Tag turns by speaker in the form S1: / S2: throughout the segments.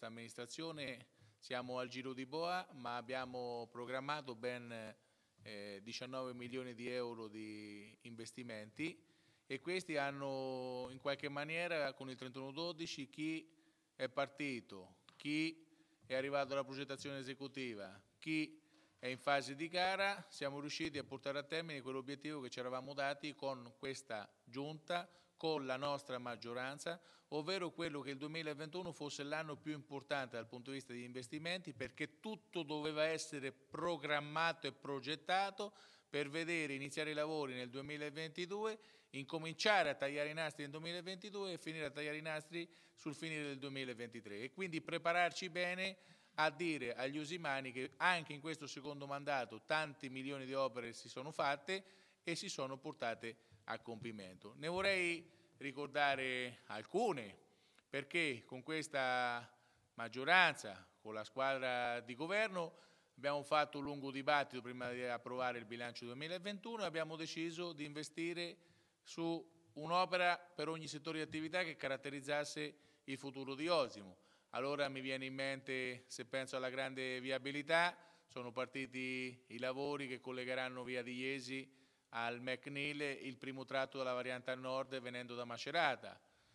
S1: questa amministrazione siamo al giro di boa, ma abbiamo programmato ben 19 milioni di euro di investimenti e questi hanno in qualche maniera con il 31/12 chi è partito, chi è arrivato alla progettazione esecutiva, chi è in fase di gara, siamo riusciti a portare a termine quell'obiettivo che ci eravamo dati con questa giunta, con la nostra maggioranza, ovvero quello che il 2021 fosse l'anno più importante dal punto di vista degli investimenti, perché tutto doveva essere programmato e progettato per vedere iniziare i lavori nel 2022, incominciare a tagliare i nastri nel 2022 e finire a tagliare i nastri sul finire del 2023 e quindi prepararci bene a dire agli usimani che anche in questo secondo mandato tanti milioni di opere si sono fatte e si sono portate a compimento. Ne vorrei ricordare alcune, perché con questa maggioranza, con la squadra di governo, abbiamo fatto un lungo dibattito prima di approvare il bilancio 2021 e abbiamo deciso di investire su un'opera per ogni settore di attività che caratterizzasse il futuro di Osimo. Allora mi viene in mente, se penso alla grande viabilità, sono partiti i lavori che collegheranno via di Iesi al McNeil, il primo tratto della variante a nord venendo da Macerata.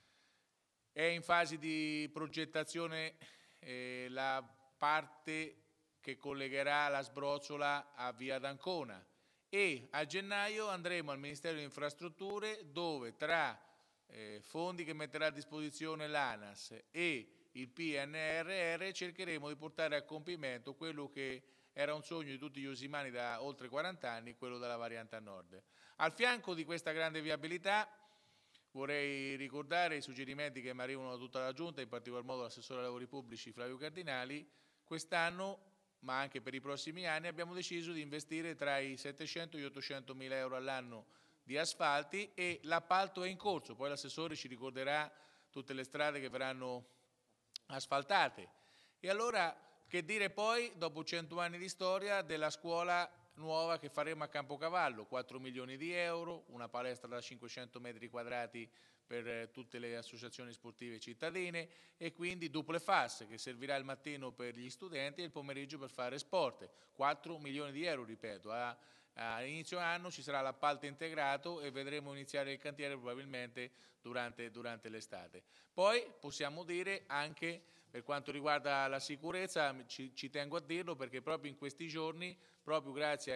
S1: È in fase di progettazione la parte che collegherà la Sbrociola a via d'Ancona e a gennaio andremo al Ministero di Infrastrutture dove tra fondi che metterà a disposizione l'ANAS e il PNRR cercheremo di portare a compimento quello che era un sogno di tutti gli usimani da oltre 40 anni, quello della variante a nord. Al fianco di questa grande viabilità vorrei ricordare i suggerimenti che mi arrivano da tutta la Giunta, in particolar modo l'assessore ai lavori pubblici Flavio Cardinali. Quest'anno, ma anche per i prossimi anni, abbiamo deciso di investire tra i 700 e gli 800 mila euro all'anno di asfalti e l'appalto è in corso, poi l'assessore ci ricorderà tutte le strade che verranno asfaltate. E allora che dire poi, dopo 100 anni di storia, della scuola nuova che faremo a Campocavallo, 4 milioni di euro, una palestra da 500 metri quadrati per tutte le associazioni sportive cittadine e quindi duple fas che servirà il mattino per gli studenti e il pomeriggio per fare sport. 4 milioni di euro, ripeto, a inizio anno ci sarà l'appalto integrato e vedremo iniziare il cantiere probabilmente durante l'estate. Poi possiamo dire anche per quanto riguarda la sicurezza, ci tengo a dirlo perché proprio in questi giorni, proprio grazie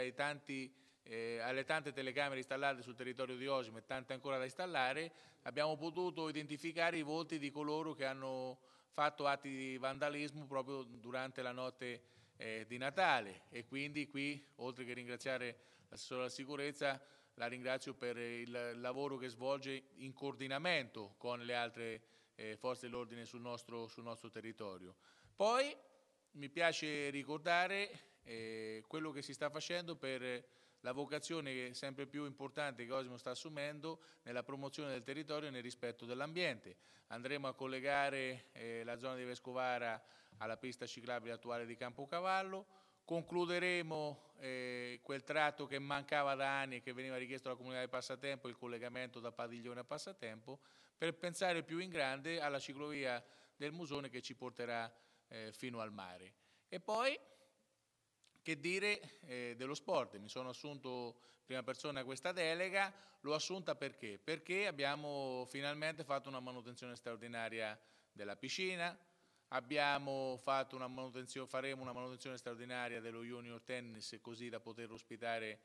S1: alle tante telecamere installate sul territorio di Osimo e tante ancora da installare, abbiamo potuto identificare i volti di coloro che hanno fatto atti di vandalismo proprio durante la notte di Natale e quindi qui, oltre che ringraziare l'assessore alla sicurezza, la ringrazio per il lavoro che svolge in coordinamento con le altre forze dell'ordine sul nostro territorio. Poi mi piace ricordare quello che si sta facendo per la vocazione sempre più importante che Osimo sta assumendo nella promozione del territorio e nel rispetto dell'ambiente. Andremo a collegare la zona di Vescovara alla pista ciclabile attuale di Campocavallo, concluderemo quel tratto che mancava da anni e che veniva richiesto alla comunità di Passatempo, il collegamento da Padiglione a Passatempo, per pensare più in grande alla ciclovia del Musone che ci porterà fino al mare. E poi, che dire dello sport? Mi sono assunto prima persona questa delega, l'ho assunta perché? Perché abbiamo finalmente fatto una manutenzione straordinaria della piscina, faremo una manutenzione straordinaria dello Junior Tennis così da poter ospitare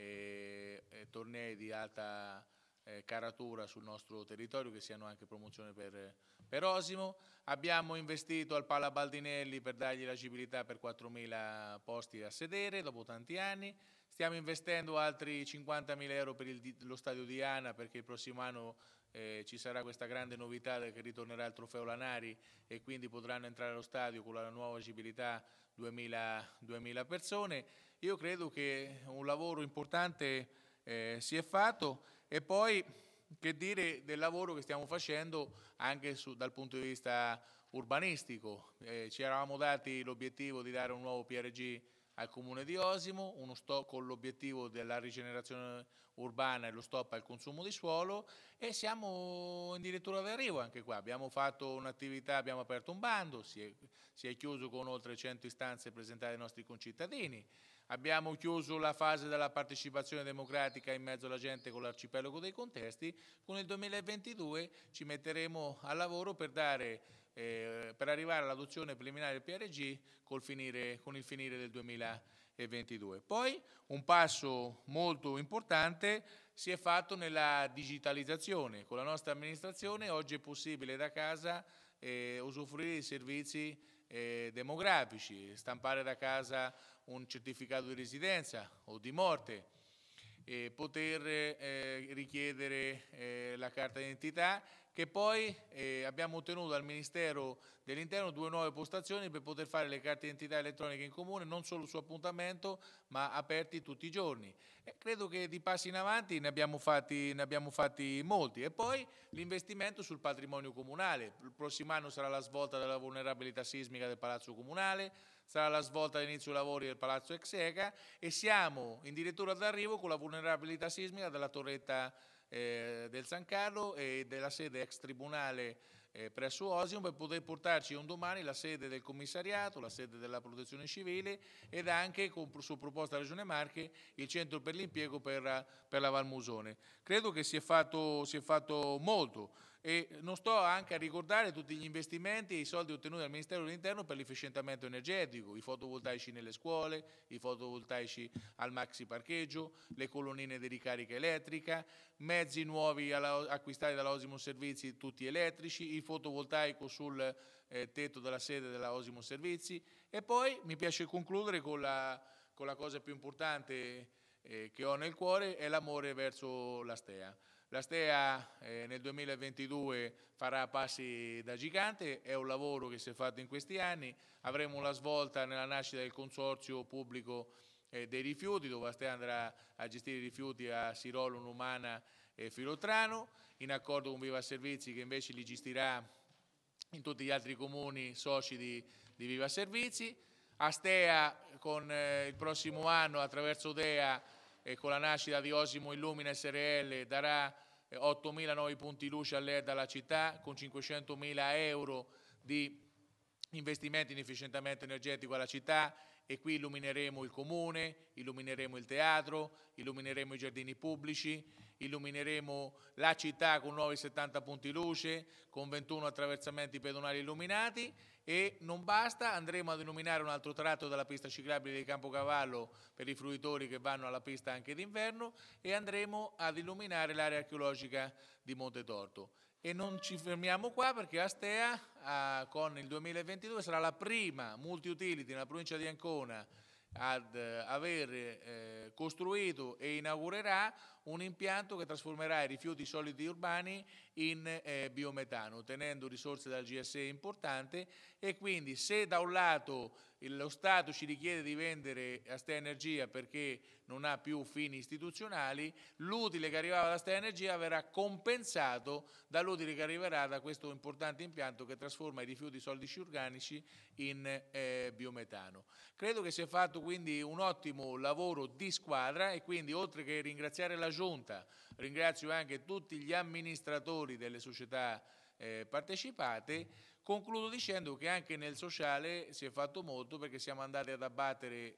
S1: tornei di alta caratura sul nostro territorio che siano anche promozione per Osimo. Abbiamo investito al Pala Baldinelli per dargli l'agibilità per 4.000 posti a sedere dopo tanti anni. Stiamo investendo altri 50.000 euro per lo stadio di Ana perché il prossimo anno ci sarà questa grande novità che ritornerà il trofeo Lanari e quindi potranno entrare allo stadio con la nuova agibilità 2.000 persone. Io credo che un lavoro importante si è fatto e poi che dire del lavoro che stiamo facendo anche dal punto di vista urbanistico. Ci eravamo dati l'obiettivo di dare un nuovo PRG al Comune di Osimo, uno stop con l'obiettivo della rigenerazione urbana e lo stop al consumo di suolo, e siamo addirittura d'arrivo anche qua. Abbiamo fatto un'attività, abbiamo aperto un bando, si è chiuso con oltre 100 istanze presentate dai nostri concittadini. Abbiamo chiuso la fase della partecipazione democratica in mezzo alla gente con l'arcipelago dei contesti. Con il 2022 ci metteremo al lavoro per arrivare all'adozione preliminare del PRG con il finire del 2022. Poi un passo molto importante si è fatto nella digitalizzazione. Con la nostra amministrazione oggi è possibile da casa usufruire di servizi demografici, stampare da casa un certificato di residenza o di morte, poter richiedere la carta d'identità, che poi abbiamo ottenuto dal Ministero dell'Interno 2 nuove postazioni per poter fare le carte d'identità elettroniche in comune, non solo su appuntamento, ma aperti tutti i giorni. Credo che di passi in avanti ne abbiamo fatti molti. E poi l'investimento sul patrimonio comunale. Il prossimo anno sarà la svolta della vulnerabilità sismica del Palazzo Comunale, sarà la svolta all'inizio dei lavori del Palazzo Execa, e siamo addirittura d'arrivo con la vulnerabilità sismica della torretta del San Carlo e della sede ex tribunale presso Osimo, per poter portarci un domani la sede del commissariato, la sede della protezione civile, ed anche, su proposta della Regione Marche, il centro per l'impiego per la Valmusone. Credo che si è fatto molto, e non sto anche a ricordare tutti gli investimenti e i soldi ottenuti dal Ministero dell'Interno per l'efficientamento energetico, i fotovoltaici nelle scuole, i fotovoltaici al maxi parcheggio, le colonnine di ricarica elettrica, mezzi nuovi acquistati dalla Osimo Servizi, tutti elettrici, il fotovoltaico sul tetto della sede della Osimo Servizi. E poi mi piace concludere con la cosa più importante che ho nel cuore, è l'amore verso la Stea. La Stea nel 2022 farà passi da gigante, è un lavoro che si è fatto in questi anni. Avremo una svolta nella nascita del consorzio pubblico dei rifiuti, dove la Stea andrà a gestire i rifiuti a Sirolo, Numana e Filottrano, in accordo con Viva Servizi, che invece li gestirà in tutti gli altri comuni soci di Viva Servizi. A Stea, con il prossimo anno, attraverso DEA e con la nascita di Osimo Illumina SRL, darà 8.000 nuovi punti luce a LED alla città, con 500.000 euro di investimenti in efficientamento energetico alla città, e qui illumineremo il comune, illumineremo il teatro, illumineremo i giardini pubblici, illumineremo la città con nuovi 70 punti luce, con 21 attraversamenti pedonali illuminati. E non basta, andremo ad illuminare un altro tratto della pista ciclabile di Campocavallo per i fruitori che vanno alla pista anche d'inverno, e andremo ad illuminare l'area archeologica di Montetorto. E non ci fermiamo qua, perché Astea con il 2022 sarà la prima multi-utility nella provincia di Ancona ad aver costruito e inaugurerà un impianto che trasformerà i rifiuti solidi urbani in biometano, tenendo risorse dal GSE importante. E quindi, se da un lato lo Stato ci richiede di vendere Astea Energia perché non ha più fini istituzionali, l'utile che arrivava da Astea Energia verrà compensato dall'utile che arriverà da questo importante impianto che trasforma i rifiuti solidici organici in biometano. Credo che sia fatto quindi un ottimo lavoro di squadra, e quindi, oltre che ringraziare la Giunta, ringrazio anche tutti gli amministratori delle società partecipate. Concludo dicendo che anche nel sociale si è fatto molto, perché siamo andati ad abbattere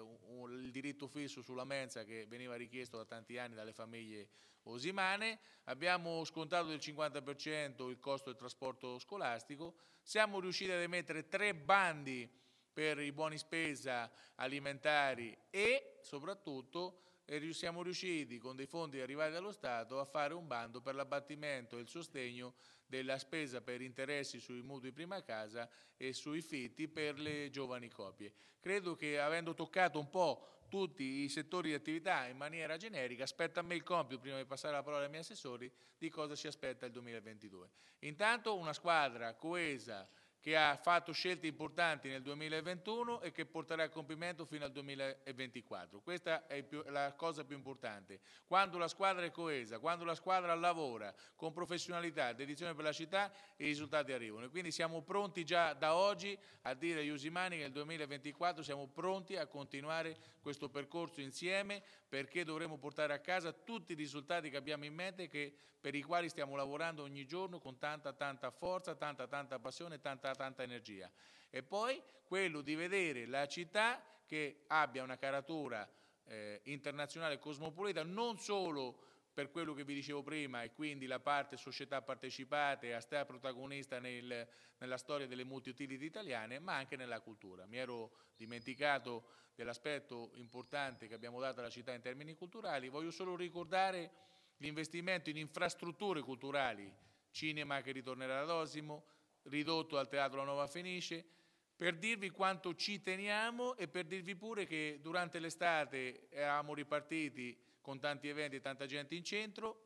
S1: il diritto fisso sulla mensa che veniva richiesto da tanti anni dalle famiglie osimane. Abbiamo scontato del 50% il costo del trasporto scolastico. Siamo riusciti ad emettere 3 bandi per i buoni spesa alimentari, e soprattutto siamo riusciti, con dei fondi arrivati dallo Stato, a fare un bando per l'abbattimento e il sostegno della spesa per interessi sui mutui prima casa e sui fitti per le giovani coppie. Credo che, avendo toccato un po' tutti i settori di attività in maniera generica, aspetta a me il compito, prima di passare la parola ai miei assessori, di cosa ci aspetta il 2022. Intanto una squadra coesa che ha fatto scelte importanti nel 2021 e che porterà a compimento fino al 2024. Questa è la cosa più importante. Quando la squadra è coesa, quando la squadra lavora con professionalità, dedizione per la città, i risultati arrivano. E quindi siamo pronti già da oggi a dire agli usimani che nel 2024 siamo pronti a continuare questo percorso insieme, perché dovremo portare a casa tutti i risultati che abbiamo in mente, per i quali stiamo lavorando ogni giorno con tanta forza, tanta passione e tanta energia. E poi quello di vedere la città che abbia una caratura internazionale cosmopolita, non solo per quello che vi dicevo prima, e quindi la parte società partecipate a stare protagonista nella storia delle multi-utility italiane, ma anche nella cultura. Mi ero dimenticato dell'aspetto importante che abbiamo dato alla città in termini culturali. Voglio solo ricordare l'investimento in infrastrutture culturali, cinema che ritornerà ad Osimo, ridotto al Teatro La Nuova Fenice, per dirvi quanto ci teniamo e per dirvi pure che durante l'estate eravamo ripartiti con tanti eventi e tanta gente in centro,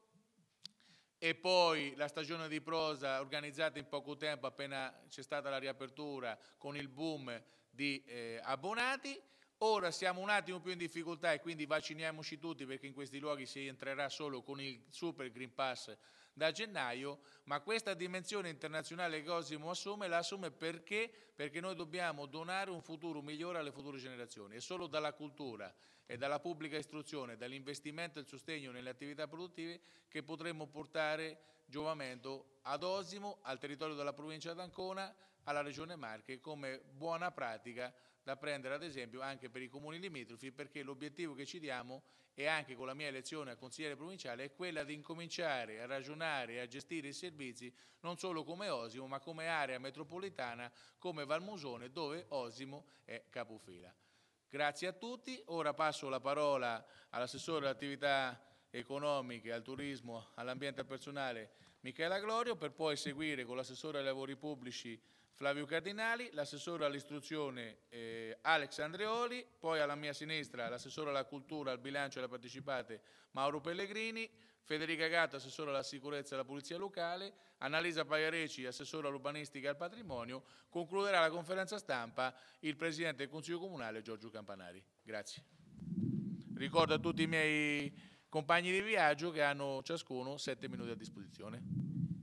S1: e poi la stagione di prosa organizzata in poco tempo appena c'è stata la riapertura con il boom di abbonati. Ora siamo un attimo più in difficoltà e quindi vacciniamoci tutti, perché in questi luoghi si entrerà solo con il Super Green Pass da gennaio, ma questa dimensione internazionale che Osimo assume, la assume perché noi dobbiamo donare un futuro migliore alle future generazioni, e solo dalla cultura e dalla pubblica istruzione, dall'investimento e il sostegno nelle attività produttive, che potremo portare giovamento ad Osimo, al territorio della provincia d'Ancona, alla Regione Marche, come buona pratica da prendere ad esempio anche per i comuni limitrofi, perché l'obiettivo che ci diamo, e anche con la mia elezione a consigliere provinciale, è quella di incominciare a ragionare e a gestire i servizi non solo come Osimo, ma come area metropolitana, come Valmusone, dove Osimo è capofila. Grazie a tutti. Ora passo la parola all'assessore alle attività economiche, al turismo, all'ambiente personale Michela Glorio, per poi seguire con l'assessore ai lavori pubblici Flavio Cardinali, l'assessore all'istruzione Alex Andreoli, poi alla mia sinistra l'assessore alla cultura, al bilancio e alle partecipate Mauro Pellegrini, Federica Gatto, assessore alla sicurezza e alla polizia locale, Annalisa Paiareci, assessore all'urbanistica e al patrimonio. Concluderà la conferenza stampa il Presidente del Consiglio Comunale Giorgio Campanari. Grazie. Ricordo a tutti i miei compagni di viaggio che hanno ciascuno 7 minuti a disposizione.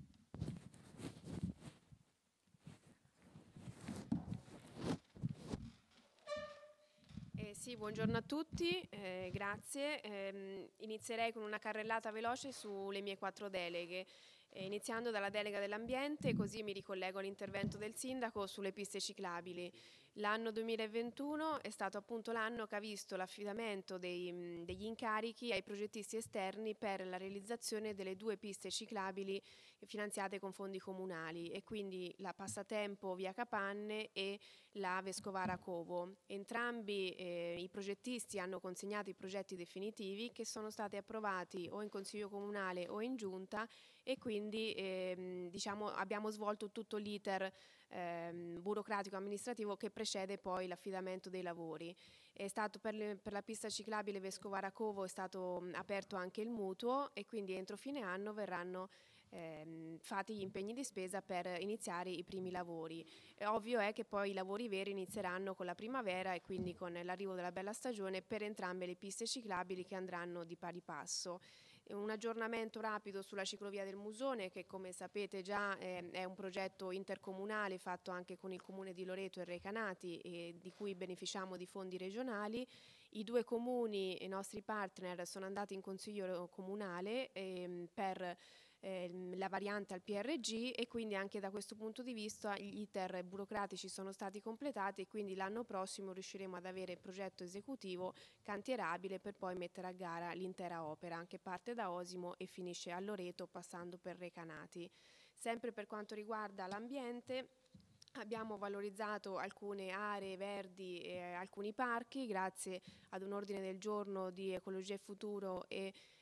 S2: Sì, buongiorno a tutti, grazie. Inizierei con una carrellata veloce sulle mie 4 deleghe, iniziando dalla delega dell'ambiente, così mi ricollego all'intervento del sindaco sulle piste ciclabili. L'anno 2021 è stato appunto l'anno che ha visto l'affidamento degli incarichi ai progettisti esterni per la realizzazione delle 2 piste ciclabili finanziate con fondi comunali, e quindi la Passatempo via Capanne e la Vescovara Covo. Entrambi i progettisti hanno consegnato i progetti definitivi, che sono stati approvati o in Consiglio Comunale o in Giunta, e quindi abbiamo svolto tutto l'iter burocratico amministrativo che precede poi l'affidamento dei lavori. È stato per la pista ciclabile Vescovara Covo è stato aperto anche il mutuo, e quindi entro fine anno verranno fatti gli impegni di spesa per iniziare i primi lavori. Ovvio è che poi i lavori veri inizieranno con la primavera, e quindi con l'arrivo della bella stagione, per entrambe le piste ciclabili, che andranno di pari passo. Un aggiornamento rapido sulla ciclovia del Musone, che come sapete già è un progetto intercomunale fatto anche con il comune di Loreto e Recanati, e di cui beneficiamo di fondi regionali. I 2 comuni, i nostri partner, sono andati in consiglio comunale per la variante al PRG, e quindi anche da questo punto di vista gli iter burocratici sono stati completati, e quindi l'anno prossimo riusciremo ad avere il progetto esecutivo cantierabile per poi mettere a gara l'intera opera, che parte da Osimo e finisce a Loreto passando per Recanati. Sempre per quanto riguarda l'ambiente, abbiamo valorizzato alcune aree verdi e alcuni parchi grazie ad un ordine del giorno di Ecologia e Futuro e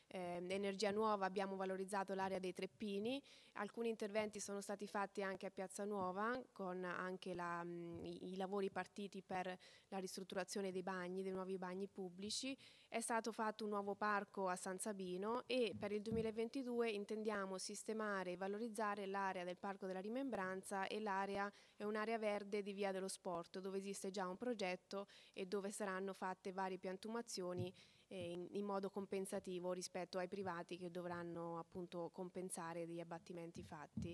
S2: Energia Nuova abbiamo valorizzato l'area dei Treppini. Alcuni interventi sono stati fatti anche a Piazza Nuova, con anche i lavori partiti per la ristrutturazione dei bagni, dei nuovi bagni pubblici. È stato fatto un nuovo parco a San Sabino e per il 2022 intendiamo sistemare e valorizzare l'area del Parco della Rimembranza e è un'area verde di Via dello Sport, dove esiste già un progetto e dove saranno fatte varie piantumazioni in modo compensativo rispetto ai privati che dovranno appunto compensare degli abbattimenti fatti.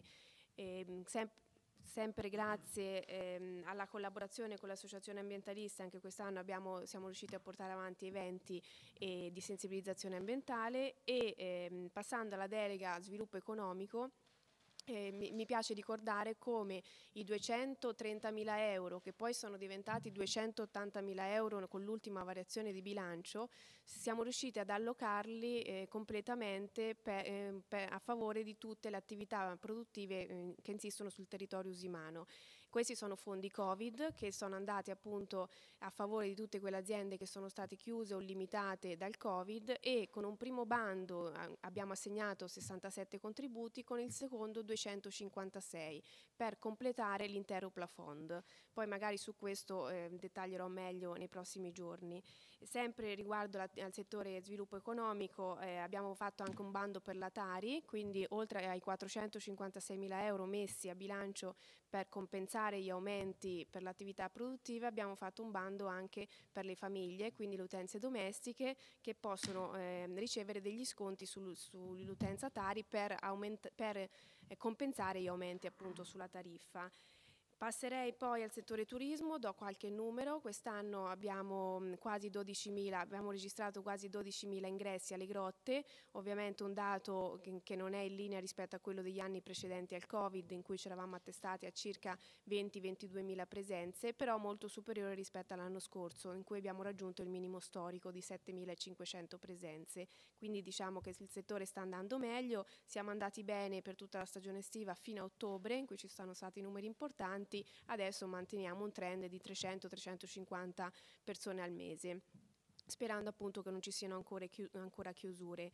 S2: Sempre grazie alla collaborazione con l'associazione ambientalista, anche quest'anno siamo riusciti a portare avanti eventi di sensibilizzazione ambientale e passando alla delega sviluppo economico. Mi piace ricordare come i 230.000 euro, che poi sono diventati 280.000 euro con l'ultima variazione di bilancio, siamo riusciti ad allocarli completamente a favore di tutte le attività produttive che insistono sul territorio usimano. Questi sono fondi Covid che sono andati appunto a favore di tutte quelle aziende che sono state chiuse o limitate dal Covid, e con un primo bando abbiamo assegnato 67 contributi, con il secondo 256 per completare l'intero plafond. Poi magari su questo dettaglierò meglio nei prossimi giorni. Sempre riguardo al settore sviluppo economico abbiamo fatto anche un bando per la Tari, quindi oltre ai 456.000 euro messi a bilancio per compensare gli aumenti per l'attività produttiva, abbiamo fatto un bando anche per le famiglie, quindi le utenze domestiche, che possono ricevere degli sconti sull'utenza Tari per compensare gli aumenti appunto sulla tariffa. Passerei poi al settore turismo, do qualche numero. Quest'anno abbiamo registrato quasi 12.000 ingressi alle grotte, ovviamente un dato che non è in linea rispetto a quello degli anni precedenti al Covid, in cui ci eravamo attestati a circa 20-22.000 presenze, però molto superiore rispetto all'anno scorso, in cui abbiamo raggiunto il minimo storico di 7.500 presenze. Quindi diciamo che il settore sta andando meglio, siamo andati bene per tutta la stagione estiva fino a ottobre, in cui ci sono stati numeri importanti. Adesso manteniamo un trend di 300-350 persone al mese, sperando appunto che non ci siano ancora chiusure.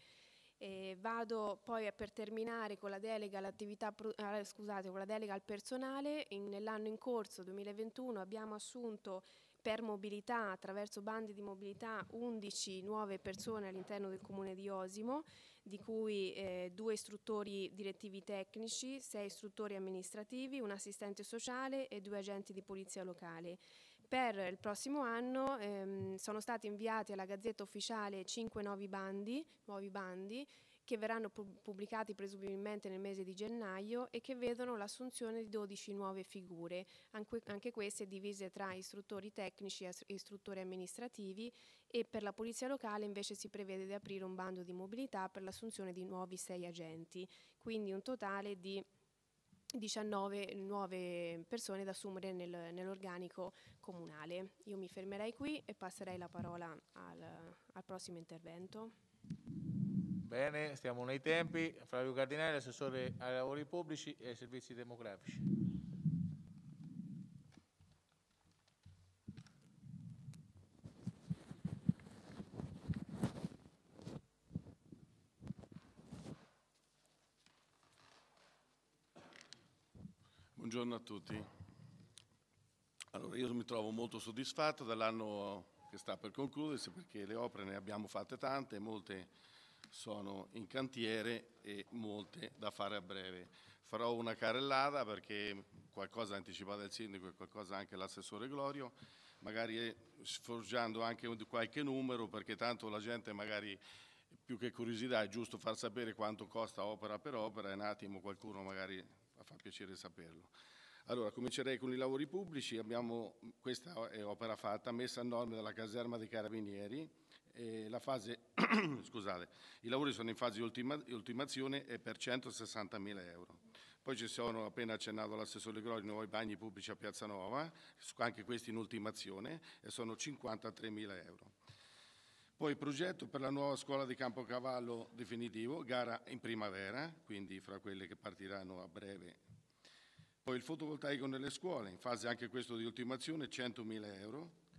S2: Vado poi per terminare con la delega con la delega al personale. Nell'anno in corso 2021 abbiamo assunto per mobilità, attraverso bandi di mobilità, 11 nuove persone all'interno del comune di Osimo, di cui 2 istruttori direttivi tecnici, 6 istruttori amministrativi, un assistente sociale e 2 agenti di polizia locale. Per il prossimo anno sono stati inviati alla Gazzetta Ufficiale 5 nuovi bandi che verranno pubblicati presumibilmente nel mese di gennaio e che vedono l'assunzione di 12 nuove figure, anche queste divise tra istruttori tecnici e istruttori amministrativi, e per la polizia locale invece si prevede di aprire un bando di mobilità per l'assunzione di nuovi 6 agenti, quindi un totale di 19 nuove persone da assumere nell'organico comunale. Io mi fermerei qui e passerei la parola al prossimo intervento.
S1: Bene, stiamo nei tempi. Flavio Cardinale, assessore ai lavori pubblici e ai servizi demografici.
S3: Buongiorno a tutti. Allora, io mi trovo molto soddisfatto dall'anno che sta per concludersi, perché le opere ne abbiamo fatte tante, molte sono in cantiere e molte da fare a breve. Farò una carrellata perché qualcosa ha anticipato il sindaco e qualcosa anche l'assessore Glorio, magari sfoggiando anche qualche numero, perché tanto la gente magari più che curiosità è giusto far sapere quanto costa opera per opera, e un attimo qualcuno magari fa piacere saperlo. Allora, comincerei con i lavori pubblici. Questa è opera fatta, messa a norma della caserma dei Carabinieri. Scusate, i lavori sono in fase di ultimazione e per 160.000 euro. Poi ci sono, appena accennato l'assessore Glorio, i nuovi bagni pubblici a Piazza Nuova, anche questi in ultimazione, e sono 53.000 euro. Poi il progetto per la nuova scuola di Campocavallo definitivo, gara in primavera, quindi fra quelle che partiranno a breve. Poi il fotovoltaico nelle scuole, in fase anche questo di ultimazione, 100.000 euro.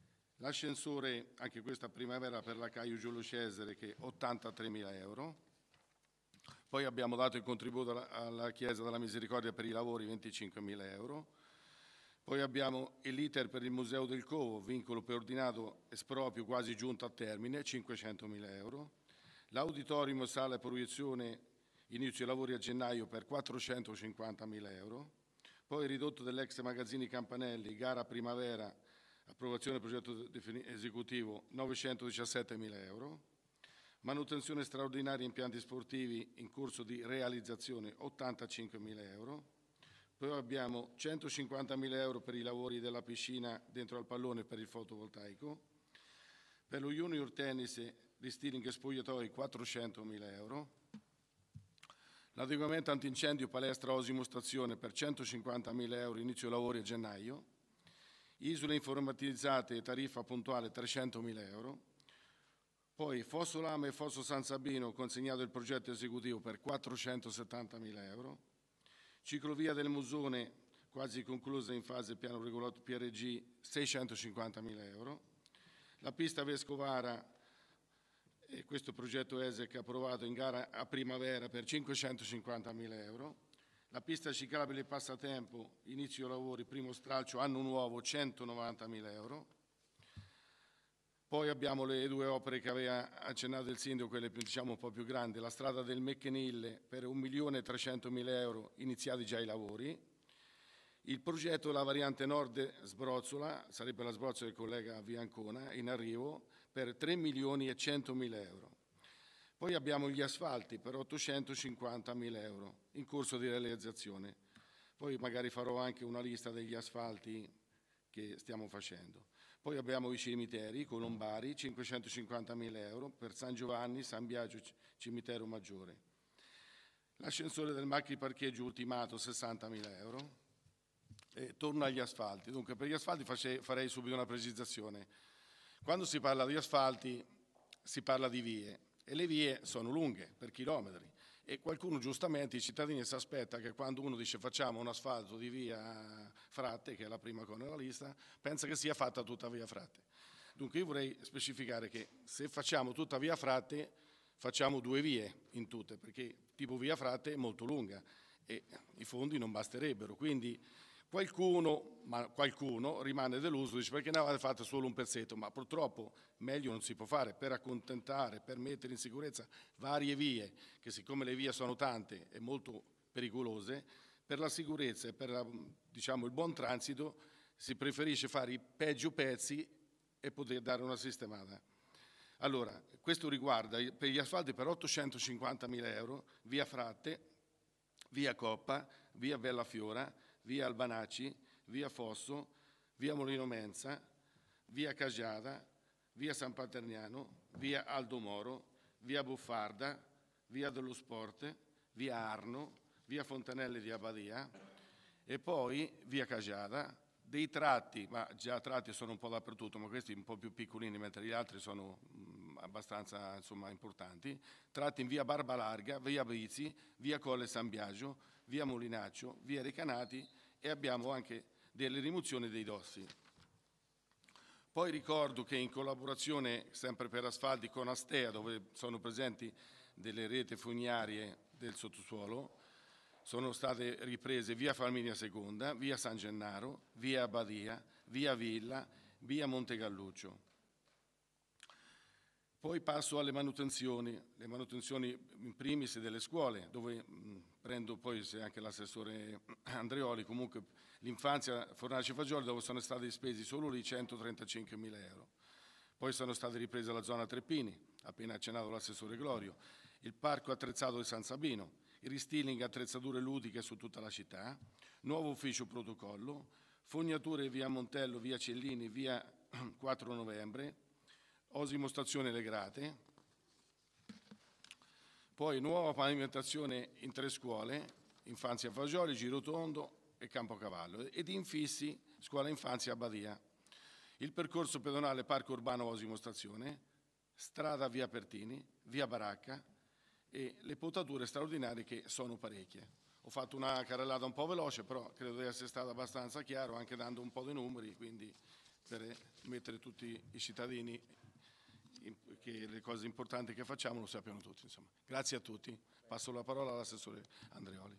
S3: L'ascensore, anche questa primavera per la Caio Giulio Cesare, che è 83.000 euro. Poi abbiamo dato il contributo alla Chiesa della Misericordia per i lavori, 25.000 euro. Poi abbiamo l'iter per il Museo del Covo, vincolo preordinato esproprio quasi giunto a termine, 500.000 euro. L'auditorium sala proiezione, inizio lavori a gennaio per 450.000 euro. Poi il ridotto dell'ex magazzini Campanelli, gara primavera, approvazione del progetto esecutivo, 917.000 euro. Manutenzione straordinaria impianti sportivi in corso di realizzazione, 85.000 euro. Poi abbiamo 150.000 euro per i lavori della piscina dentro al pallone per il fotovoltaico. Per lo junior tennis, restyling e spogliatoi, 400.000 euro. L'adeguamento antincendio palestra Osimo Stazione per 150.000 euro, inizio lavori a gennaio. Isole informatizzate e tariffa puntuale, 300.000 euro. Poi Fosso Lama e Fosso San Sabino, consegnato il progetto esecutivo per 470.000 euro. Ciclovia del Musone, quasi conclusa in fase piano regolato PRG, 650.000 euro. La pista Vescovara, e questo progetto ESEC approvato in gara a primavera per 550.000 euro. La pista ciclabile passatempo, inizio lavori, primo stralcio, anno nuovo, 190.000 euro. Poi abbiamo le due opere che aveva accennato il sindaco, quelle diciamo un po' più grandi, la strada del Mecchenille per 1.300.000 euro, iniziati già i lavori. Il progetto della variante nord Sbrozzola, sarebbe la Sbrozzola del collega via Ancona, in arrivo per 3.100.000 euro. Poi abbiamo gli asfalti per 850.000 euro in corso di realizzazione. Poi magari farò anche una lista degli asfalti che stiamo facendo. Poi abbiamo i cimiteri, Colombari, 550.000 euro per San Giovanni, San Biagio, Cimitero Maggiore. L'ascensore del macchini parcheggio ultimato, 60.000 euro. E torno agli asfalti. Dunque, per gli asfalti farei subito una precisazione. Quando si parla di asfalti si parla di vie e le vie sono lunghe, per chilometri. E qualcuno giustamente, i cittadini, si aspetta che quando uno dice facciamo un asfalto di via Fratte, che è la prima cosa nella lista, pensa che sia fatta tutta via Fratte. Dunque io vorrei specificare che se facciamo tutta via Fratte facciamo due vie in tutte, perché tipo via Fratte è molto lunga e i fondi non basterebbero, quindi qualcuno rimane deluso, dice perché ne avete fatto solo un pezzetto, ma purtroppo meglio non si può fare per accontentare, per mettere in sicurezza varie vie, che siccome le vie sono tante e molto pericolose, per la sicurezza e per il buon transito si preferisce fare i peggio pezzi e poter dare una sistemata. Allora, questo riguarda per gli asfalti per 850.000 euro, via Fratte, via Coppa, via Bella Fiora, via Albanacci, via Fosso, via Molino Menza, via Cagiada, via San Paterniano, via Aldo Moro, via Buffarda, via dello Sport, via Arno, via Fontanelle di Abbadia e poi via Cagiada. Dei tratti, ma già tratti sono un po' dappertutto, ma questi un po' più piccolini, mentre gli altri sono abbastanza importanti. Tratti in via Barba Larga, via Brizzi, via Colle San Biagio, via Molinaccio, via Recanati e abbiamo anche delle rimozioni dei dossi. Poi ricordo che in collaborazione, sempre per asfalti, con Astea, dove sono presenti delle reti fognarie del sottosuolo, sono state riprese via Flaminia Seconda, via San Gennaro, via Abbadia, via Villa, via Montegalluccio. Poi passo alle manutenzioni in primis delle scuole, dove prendo poi se anche l'assessore Andreoli, comunque l'infanzia Fornaci Fagioli, dove sono stati spesi solo lì 135.000 euro. Poi sono state riprese la zona Treppini, appena accennato l'assessore Glorio, il parco attrezzato di San Sabino, il restyling attrezzature ludiche su tutta la città, nuovo ufficio protocollo, fognature via Montello, via Cellini, via 4 novembre, Osimo Stazione Legrate, poi nuova pavimentazione in 3 scuole, Infanzia Fagioli, Girotondo e Campocavallo, ed infissi Scuola Infanzia Abbadia. Il percorso pedonale Parco Urbano Osimo Stazione, strada via Pertini, via Baracca e le potature straordinarie che sono parecchie. Ho fatto una carrellata un po' veloce, però credo di essere stato abbastanza chiaro, anche dando un po' di numeri, quindi per mettere tutti i cittadini, che le cose importanti che facciamo lo sappiano tutti. Insomma. Grazie a tutti. Passo la parola all'assessore Andreoli.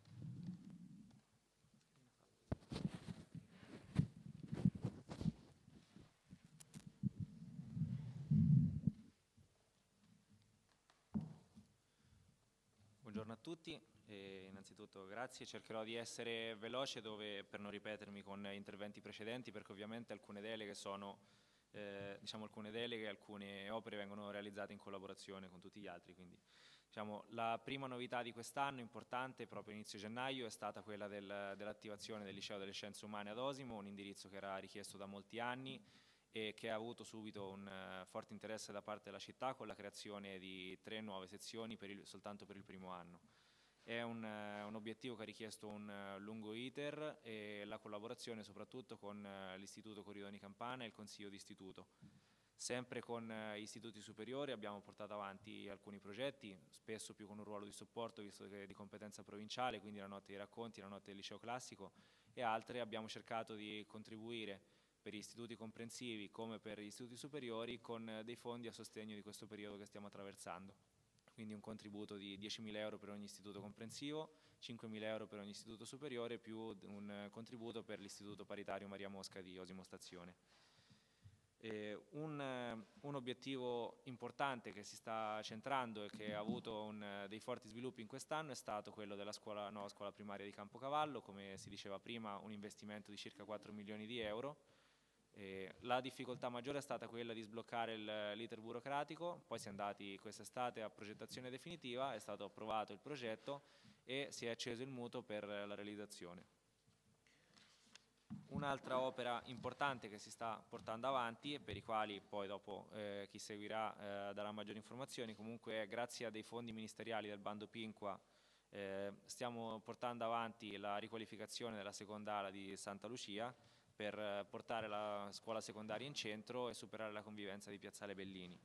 S4: Buongiorno a tutti, innanzitutto grazie, cercherò di essere veloce per non ripetermi con interventi precedenti, perché ovviamente alcune deleghe alcune opere vengono realizzate in collaborazione con tutti gli altri, quindi la prima novità di quest'anno importante proprio inizio gennaio è stata quella dell'attivazione del Liceo delle Scienze Umane ad Osimo, un indirizzo che era richiesto da molti anni e che ha avuto subito un forte interesse da parte della città con la creazione di 3 nuove sezioni soltanto per il primo anno. È un obiettivo che ha richiesto un lungo iter e la collaborazione soprattutto con l'Istituto Corridoni Campana e il Consiglio di Istituto. Sempre con istituti superiori abbiamo portato avanti alcuni progetti, spesso più con un ruolo di supporto visto che è di competenza provinciale, quindi la notte dei racconti, la notte del liceo classico, e altre abbiamo cercato di contribuire per gli istituti comprensivi come per gli istituti superiori con dei fondi a sostegno di questo periodo che stiamo attraversando. Quindi un contributo di 10.000 euro per ogni istituto comprensivo, 5.000 euro per ogni istituto superiore, più un contributo per l'istituto paritario Maria Mosca di Osimo Stazione. Un obiettivo importante che si sta centrando e che ha avuto dei forti sviluppi in quest'anno è stato quello della nuova scuola primaria di Campocavallo, come si diceva prima un investimento di circa 4 milioni di euro. La difficoltà maggiore è stata quella di sbloccare l'iter burocratico, poi si è andati quest'estate a progettazione definitiva, è stato approvato il progetto e si è acceso il mutuo per la realizzazione. Un'altra opera importante che si sta portando avanti e per i quali poi dopo chi seguirà darà maggiori informazioni, comunque grazie a dei fondi ministeriali del bando Pinqua stiamo portando avanti la riqualificazione della seconda ala di Santa Lucia per portare la scuola secondaria in centro e superare la convivenza di Piazzale Bellini.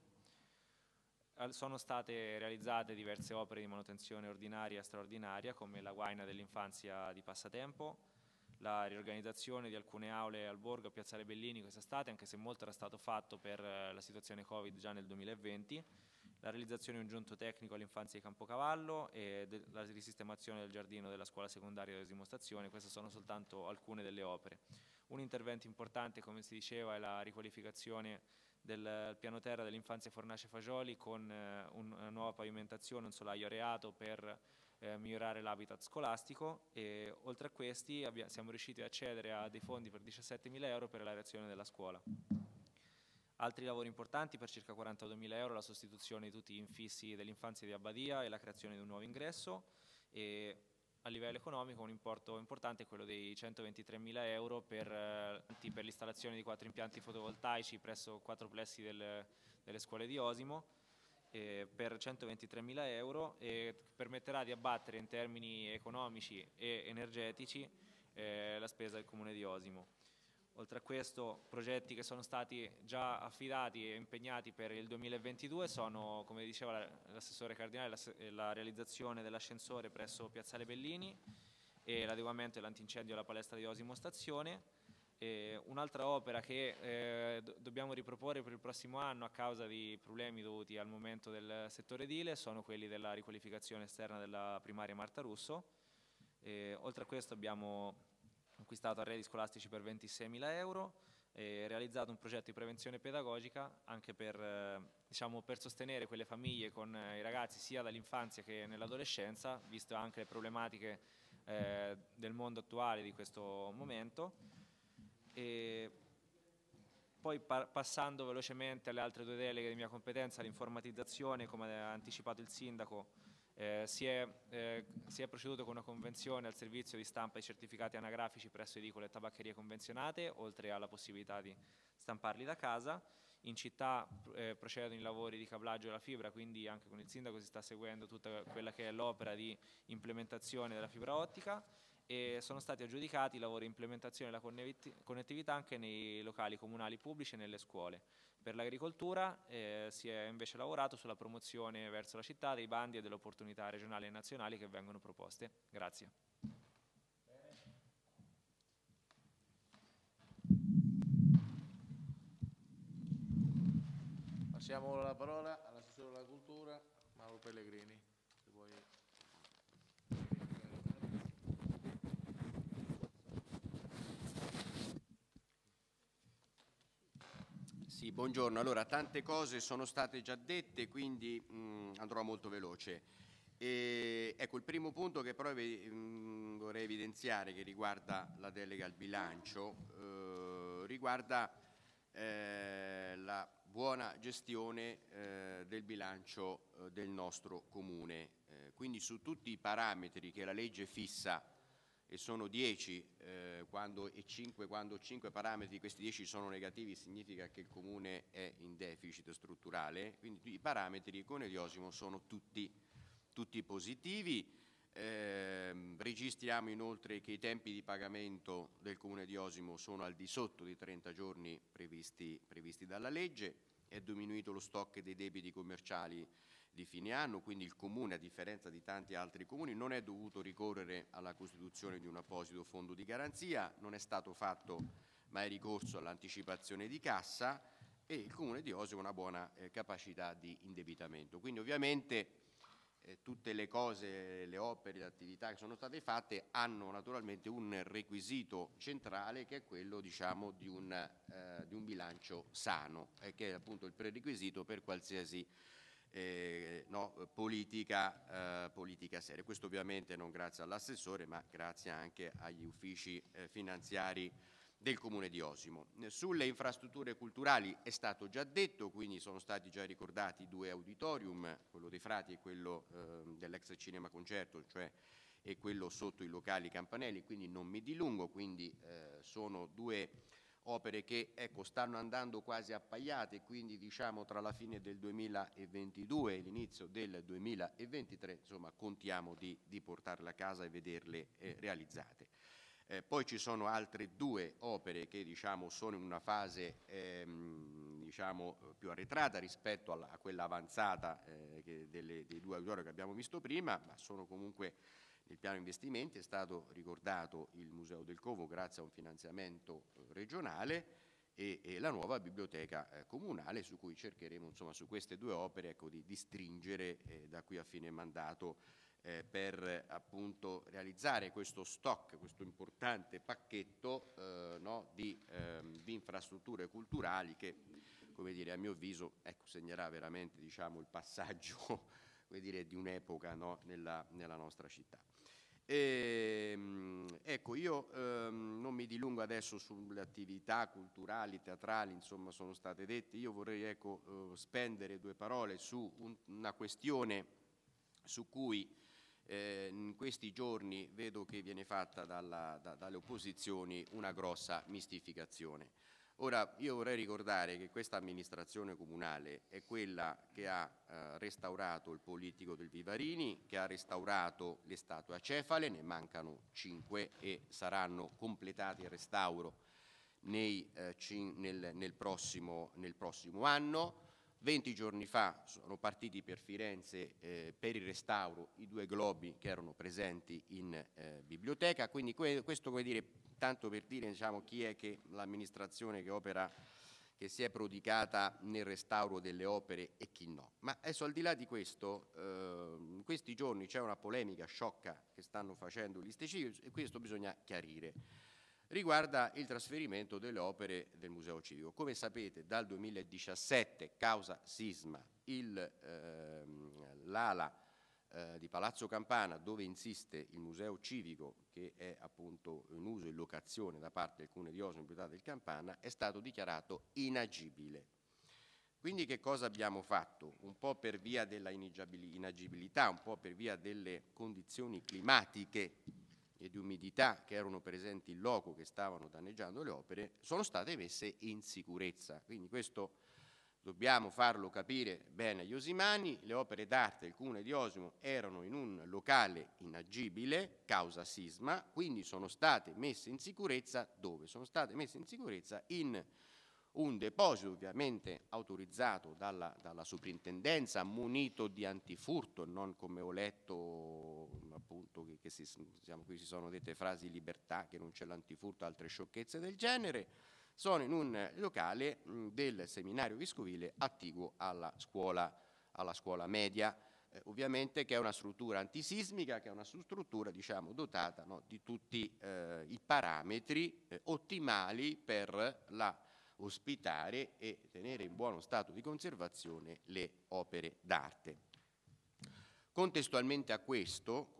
S4: Sono state realizzate diverse opere di manutenzione ordinaria e straordinaria, come la guaina dell'infanzia di passatempo, la riorganizzazione di alcune aule al borgo a Piazzale Bellini quest'estate, anche se molto era stato fatto per la situazione Covid già nel 2020, la realizzazione di un giunto tecnico all'infanzia di Campocavallo e la risistemazione del giardino della scuola secondaria di Osimo Stazione. Queste sono soltanto alcune delle opere. Un intervento importante, come si diceva, è la riqualificazione del piano terra dell'infanzia Fornace Fagioli con una nuova pavimentazione, un solaio areato per migliorare l'habitat scolastico, e oltre a questi siamo riusciti ad accedere a dei fondi per 17.000 euro per l'areazione della scuola. Altri lavori importanti per circa 42.000 euro, la sostituzione di tutti gli infissi dell'infanzia di Abbadia e la creazione di un nuovo ingresso, e a livello economico un importo importante è quello dei 123.000 euro per l'installazione di 4 impianti fotovoltaici presso 4 plessi delle scuole di Osimo, per 123.000 euro, e permetterà di abbattere in termini economici e energetici la spesa del Comune di Osimo. Oltre a questo, progetti che sono stati già affidati e impegnati per il 2022 sono, come diceva l'assessore Cardinale, la realizzazione dell'ascensore presso Piazzale Bellini e l'adeguamento dell'antincendio alla palestra di Osimo Stazione. Un'altra opera che dobbiamo riproporre per il prossimo anno a causa di problemi dovuti al momento del settore edile sono quelli della riqualificazione esterna della primaria Marta Russo. Oltre a questo abbiamo acquistato arredi scolastici per 26.000 euro e realizzato un progetto di prevenzione pedagogica anche per sostenere quelle famiglie con i ragazzi sia dall'infanzia che nell'adolescenza, visto anche le problematiche del mondo attuale di questo momento. E poi passando velocemente alle altre 2 deleghe di mia competenza, l'informatizzazione, come ha anticipato il Sindaco, si è proceduto con una convenzione al servizio di stampa di certificati anagrafici presso edicole e tabaccherie convenzionate, oltre alla possibilità di stamparli da casa. In città procedono i lavori di cablaggio della fibra, quindi anche con il Sindaco si sta seguendo tutta quella che è l'opera di implementazione della fibra ottica, e sono stati aggiudicati i lavori di implementazione della connettività anche nei locali comunali pubblici e nelle scuole. Per l'agricoltura si è invece lavorato sulla promozione verso la città dei bandi e delle opportunità regionali e nazionali che vengono proposte. Grazie.
S1: Passiamo la parola all'assessore della cultura, Mauro Pellegrini. Se vuoi...
S5: Sì, buongiorno. Allora, tante cose sono state già dette, quindi andrò molto veloce. Ecco, il primo punto che però vorrei evidenziare, che riguarda la delega al bilancio, riguarda la buona gestione del bilancio del nostro Comune. Quindi su tutti i parametri che la legge fissa, e sono 10, quando 5 parametri, questi 10 sono negativi, significa che il Comune è in deficit strutturale, quindi i parametri con Eliosimo sono tutti positivi. Registriamo inoltre che i tempi di pagamento del Comune di Osimo sono al di sotto dei 30 giorni previsti dalla legge, è diminuito lo stock dei debiti commerciali di fine anno, quindi il Comune, a differenza di tanti altri Comuni, non è dovuto ricorrere alla costituzione di un apposito fondo di garanzia, non è stato fatto mai ricorso all'anticipazione di cassa e il Comune di Osimo ha una buona capacità di indebitamento. Quindi ovviamente tutte le cose, le opere, le attività che sono state fatte hanno naturalmente un requisito centrale, che è quello, diciamo, di un bilancio sano, che è appunto il prerequisito per qualsiasi politica seria. Questo ovviamente non grazie all'assessore, ma grazie anche agli uffici finanziari del Comune di Osimo. Sulle infrastrutture culturali è stato già detto, quindi sono stati già ricordati 2 auditorium, quello dei Frati e quello dell'ex Cinema Concerto, cioè e quello sotto i locali Campanelli, quindi non mi dilungo, quindi sono 2 opere che stanno andando quasi appaiate, quindi diciamo tra la fine del 2022 e l'inizio del 2023 insomma contiamo di portarle a casa e vederle realizzate. Poi ci sono altre 2 opere che diciamo sono in una fase più arretrata rispetto a quella avanzata dei 2 auditori che abbiamo visto prima, ma sono comunque nel piano investimenti. È stato ricordato il Museo del Covo grazie a un finanziamento regionale e la nuova biblioteca comunale, su cui cercheremo insomma su queste 2 opere di stringere da qui a fine mandato per appunto realizzare questo stock, questo importante pacchetto di infrastrutture culturali che, come dire, a mio avviso segnerà veramente diciamo il passaggio come dire, di un'epoca nella nostra città. Ecco, io non mi dilungo adesso sulle attività culturali, teatrali, insomma sono state dette. Io vorrei spendere 2 parole su una questione su cui in questi giorni vedo che viene fatta dalle opposizioni una grossa mistificazione. Ora, io vorrei ricordare che questa amministrazione comunale è quella che ha restaurato il Polittico del Vivarini, che ha restaurato le statue a Cefale, ne mancano 5 e saranno completati il restauro nel prossimo anno. 20 giorni fa sono partiti per Firenze per il restauro i 2 globi che erano presenti in biblioteca, quindi questo come dire, tanto per dire diciamo, chi è che l'amministrazione che si è prodigata nel restauro delle opere e chi no. Ma adesso al di là di questo, in questi giorni c'è una polemica sciocca che stanno facendo gli stecifici e questo bisogna chiarire. Riguarda il trasferimento delle opere del Museo Civico. Come sapete dal 2017, causa sisma, l'ala di Palazzo Campana, dove insiste il Museo Civico, che è appunto in uso e in locazione da parte del Comune di Osimo in proprietà del Campana, è stato dichiarato inagibile. Quindi che cosa abbiamo fatto? Un po' per via della inagibilità, un po' per via delle condizioni climatiche e di umidità che erano presenti in loco, che stavano danneggiando le opere, sono state messe in sicurezza. Quindi questo dobbiamo farlo capire bene agli osimani. Le opere d'arte del Comune di Osimo erano in un locale inagibile, causa sisma, quindi sono state messe in sicurezza dove? Sono state messe in sicurezza in un deposito ovviamente autorizzato dalla soprintendenza, munito di antifurto, non come ho letto appunto qui si sono dette frasi libertà, che non c'è l'antifurto, altre sciocchezze del genere. sono in un locale del seminario vescovile attiguo alla scuola media, ovviamente, che è una struttura antisismica, che è una struttura, diciamo, dotata, no, di tutti i parametri ottimali per ospitare e tenere in buono stato di conservazione le opere d'arte. Contestualmente a questo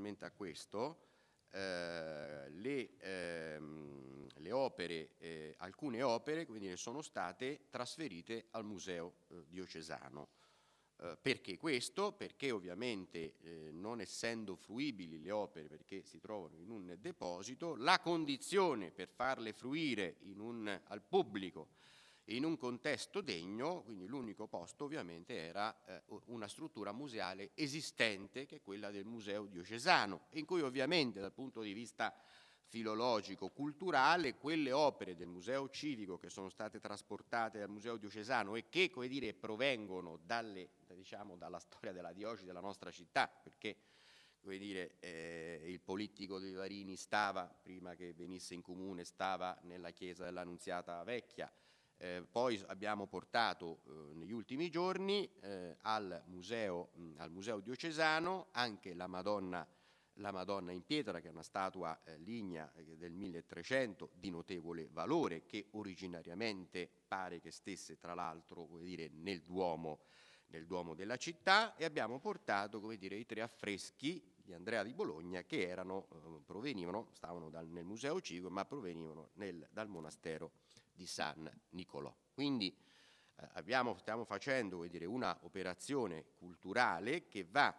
S5: le opere, alcune opere, quindi, sono state trasferite al Museo Diocesano. Perché questo? Perché ovviamente non essendo fruibili le opere perché si trovano in un deposito, la condizione per farle fruire al pubblico in un contesto degno, quindi l'unico posto ovviamente era una struttura museale esistente, che è quella del Museo Diocesano, in cui ovviamente dal punto di vista filologico, culturale, quelle opere del Museo Civico che sono state trasportate al Museo Diocesano e che, come dire, provengono dalla storia della diocesi della nostra città, perché, come dire, il politico dei Varini prima che venisse in comune, stava nella chiesa dell'Annunziata Vecchia. Poi abbiamo portato negli ultimi giorni al museo Diocesano anche la Madonna in pietra, che è una statua lignea del 1300 di notevole valore, che originariamente pare che stesse, tra l'altro, come dire, nel Duomo della città, e abbiamo portato, come dire, i 3 affreschi di Andrea di Bologna che stavano nel Museo Civico, ma provenivano dal monastero di San Nicolò. Quindi stiamo facendo, come dire, una operazione culturale che va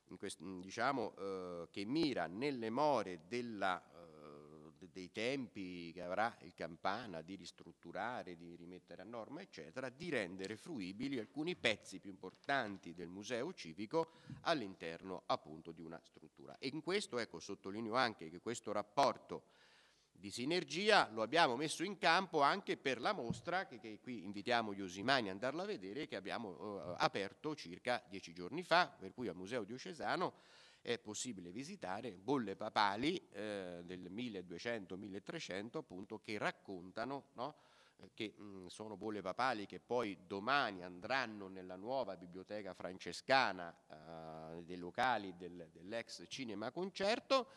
S5: che mira nelle more dei tempi che avrà il Campana di ristrutturare, di rimettere a norma, eccetera, di rendere fruibili alcuni pezzi più importanti del Museo Civico all'interno appunto di una struttura. E in questo, ecco, sottolineo anche che questo rapporto di sinergia lo abbiamo messo in campo anche per la mostra che qui invitiamo gli usimani ad andarla a vedere, che abbiamo aperto circa 10 giorni fa, per cui al Museo Diocesano è possibile visitare bolle papali del 1200-1300, appunto, che raccontano, no? Che sono bolle papali che poi domani andranno nella nuova biblioteca francescana dei locali dell'ex Cinema Concerto.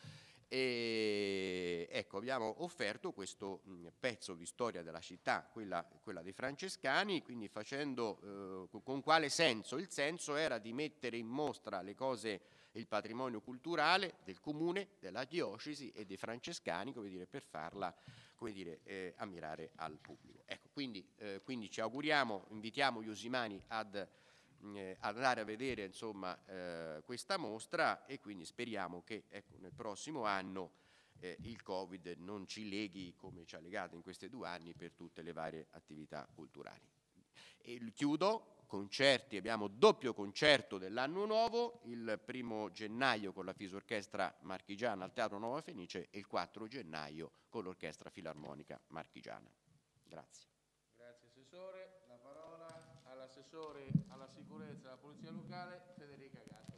S5: E ecco, abbiamo offerto questo pezzo di storia della città, quella dei francescani, quindi facendo con quale senso? Il senso era di mettere in mostra le cose, il patrimonio culturale del comune, della diocesi e dei francescani, come dire, per farla, come dire, ammirare al pubblico. Ecco, quindi ci auguriamo, invitiamo gli usimani ad andare a vedere, insomma, questa mostra, e quindi speriamo che, ecco, nel prossimo anno il Covid non ci leghi come ci ha legato in questi 2 anni per tutte le varie attività culturali. E chiudo, concerti, abbiamo doppio concerto dell'anno nuovo, il 1° gennaio con la Fisorchestra Marchigiana al Teatro Nuova Fenice e il 4 gennaio con l'Orchestra Filarmonica Marchigiana. Grazie.
S1: Grazie Assessore. La parola all'Assessore alla Sicurezza della Polizia Locale, Federica Gatto.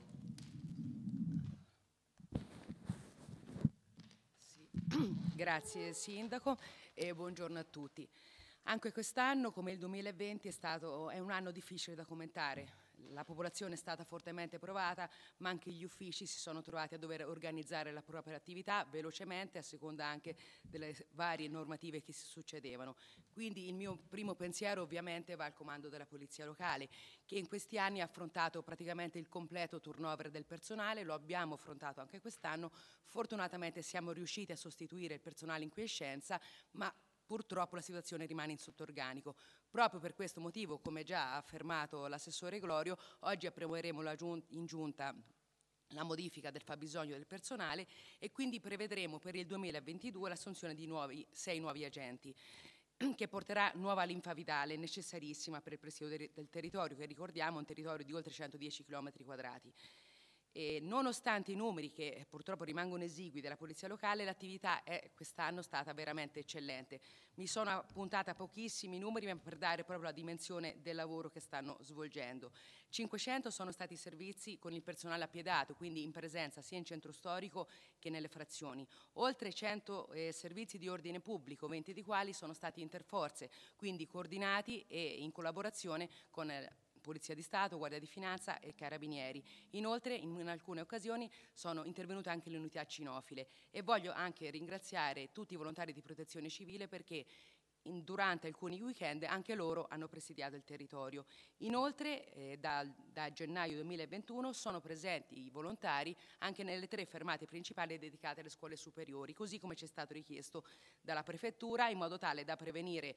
S6: Sì. Grazie Sindaco e buongiorno a tutti. Anche quest'anno, come il 2020, è un anno difficile da commentare. La popolazione è stata fortemente provata, ma anche gli uffici si sono trovati a dover organizzare la propria attività velocemente, a seconda anche delle varie normative che si succedevano. Quindi il mio primo pensiero ovviamente va al comando della Polizia Locale, che in questi anni ha affrontato praticamente il completo turnover del personale. Lo abbiamo affrontato anche quest'anno. Fortunatamente siamo riusciti a sostituire il personale in quiescenza, ma purtroppo la situazione rimane in sottorganico. Proprio per questo motivo, come già ha affermato l'assessore Glorio, oggi approveremo in giunta la modifica del fabbisogno del personale e quindi prevedremo per il 2022 l'assunzione di 6 nuovi agenti, che porterà nuova linfa vitale necessarissima per il presidio del territorio, che ricordiamo è un territorio di oltre 110 km². E nonostante i numeri che purtroppo rimangono esigui della Polizia Locale, l'attività è quest'anno stata veramente eccellente. Mi sono puntata a pochissimi numeri per dare proprio la dimensione del lavoro che stanno svolgendo. 500 sono stati i servizi con il personale appiedato, quindi in presenza sia in centro storico che nelle frazioni. Oltre 100 servizi di ordine pubblico, 20 di quali sono stati interforze, quindi coordinati e in collaborazione con Polizia di Stato, Guardia di Finanza e Carabinieri. Inoltre, in alcune occasioni sono intervenute anche le unità cinofile e voglio anche ringraziare tutti i volontari di protezione civile perché durante alcuni weekend anche loro hanno presidiato il territorio. Inoltre da gennaio 2021 sono presenti i volontari anche nelle 3 fermate principali dedicate alle scuole superiori, così come ci è stato richiesto dalla prefettura, in modo tale da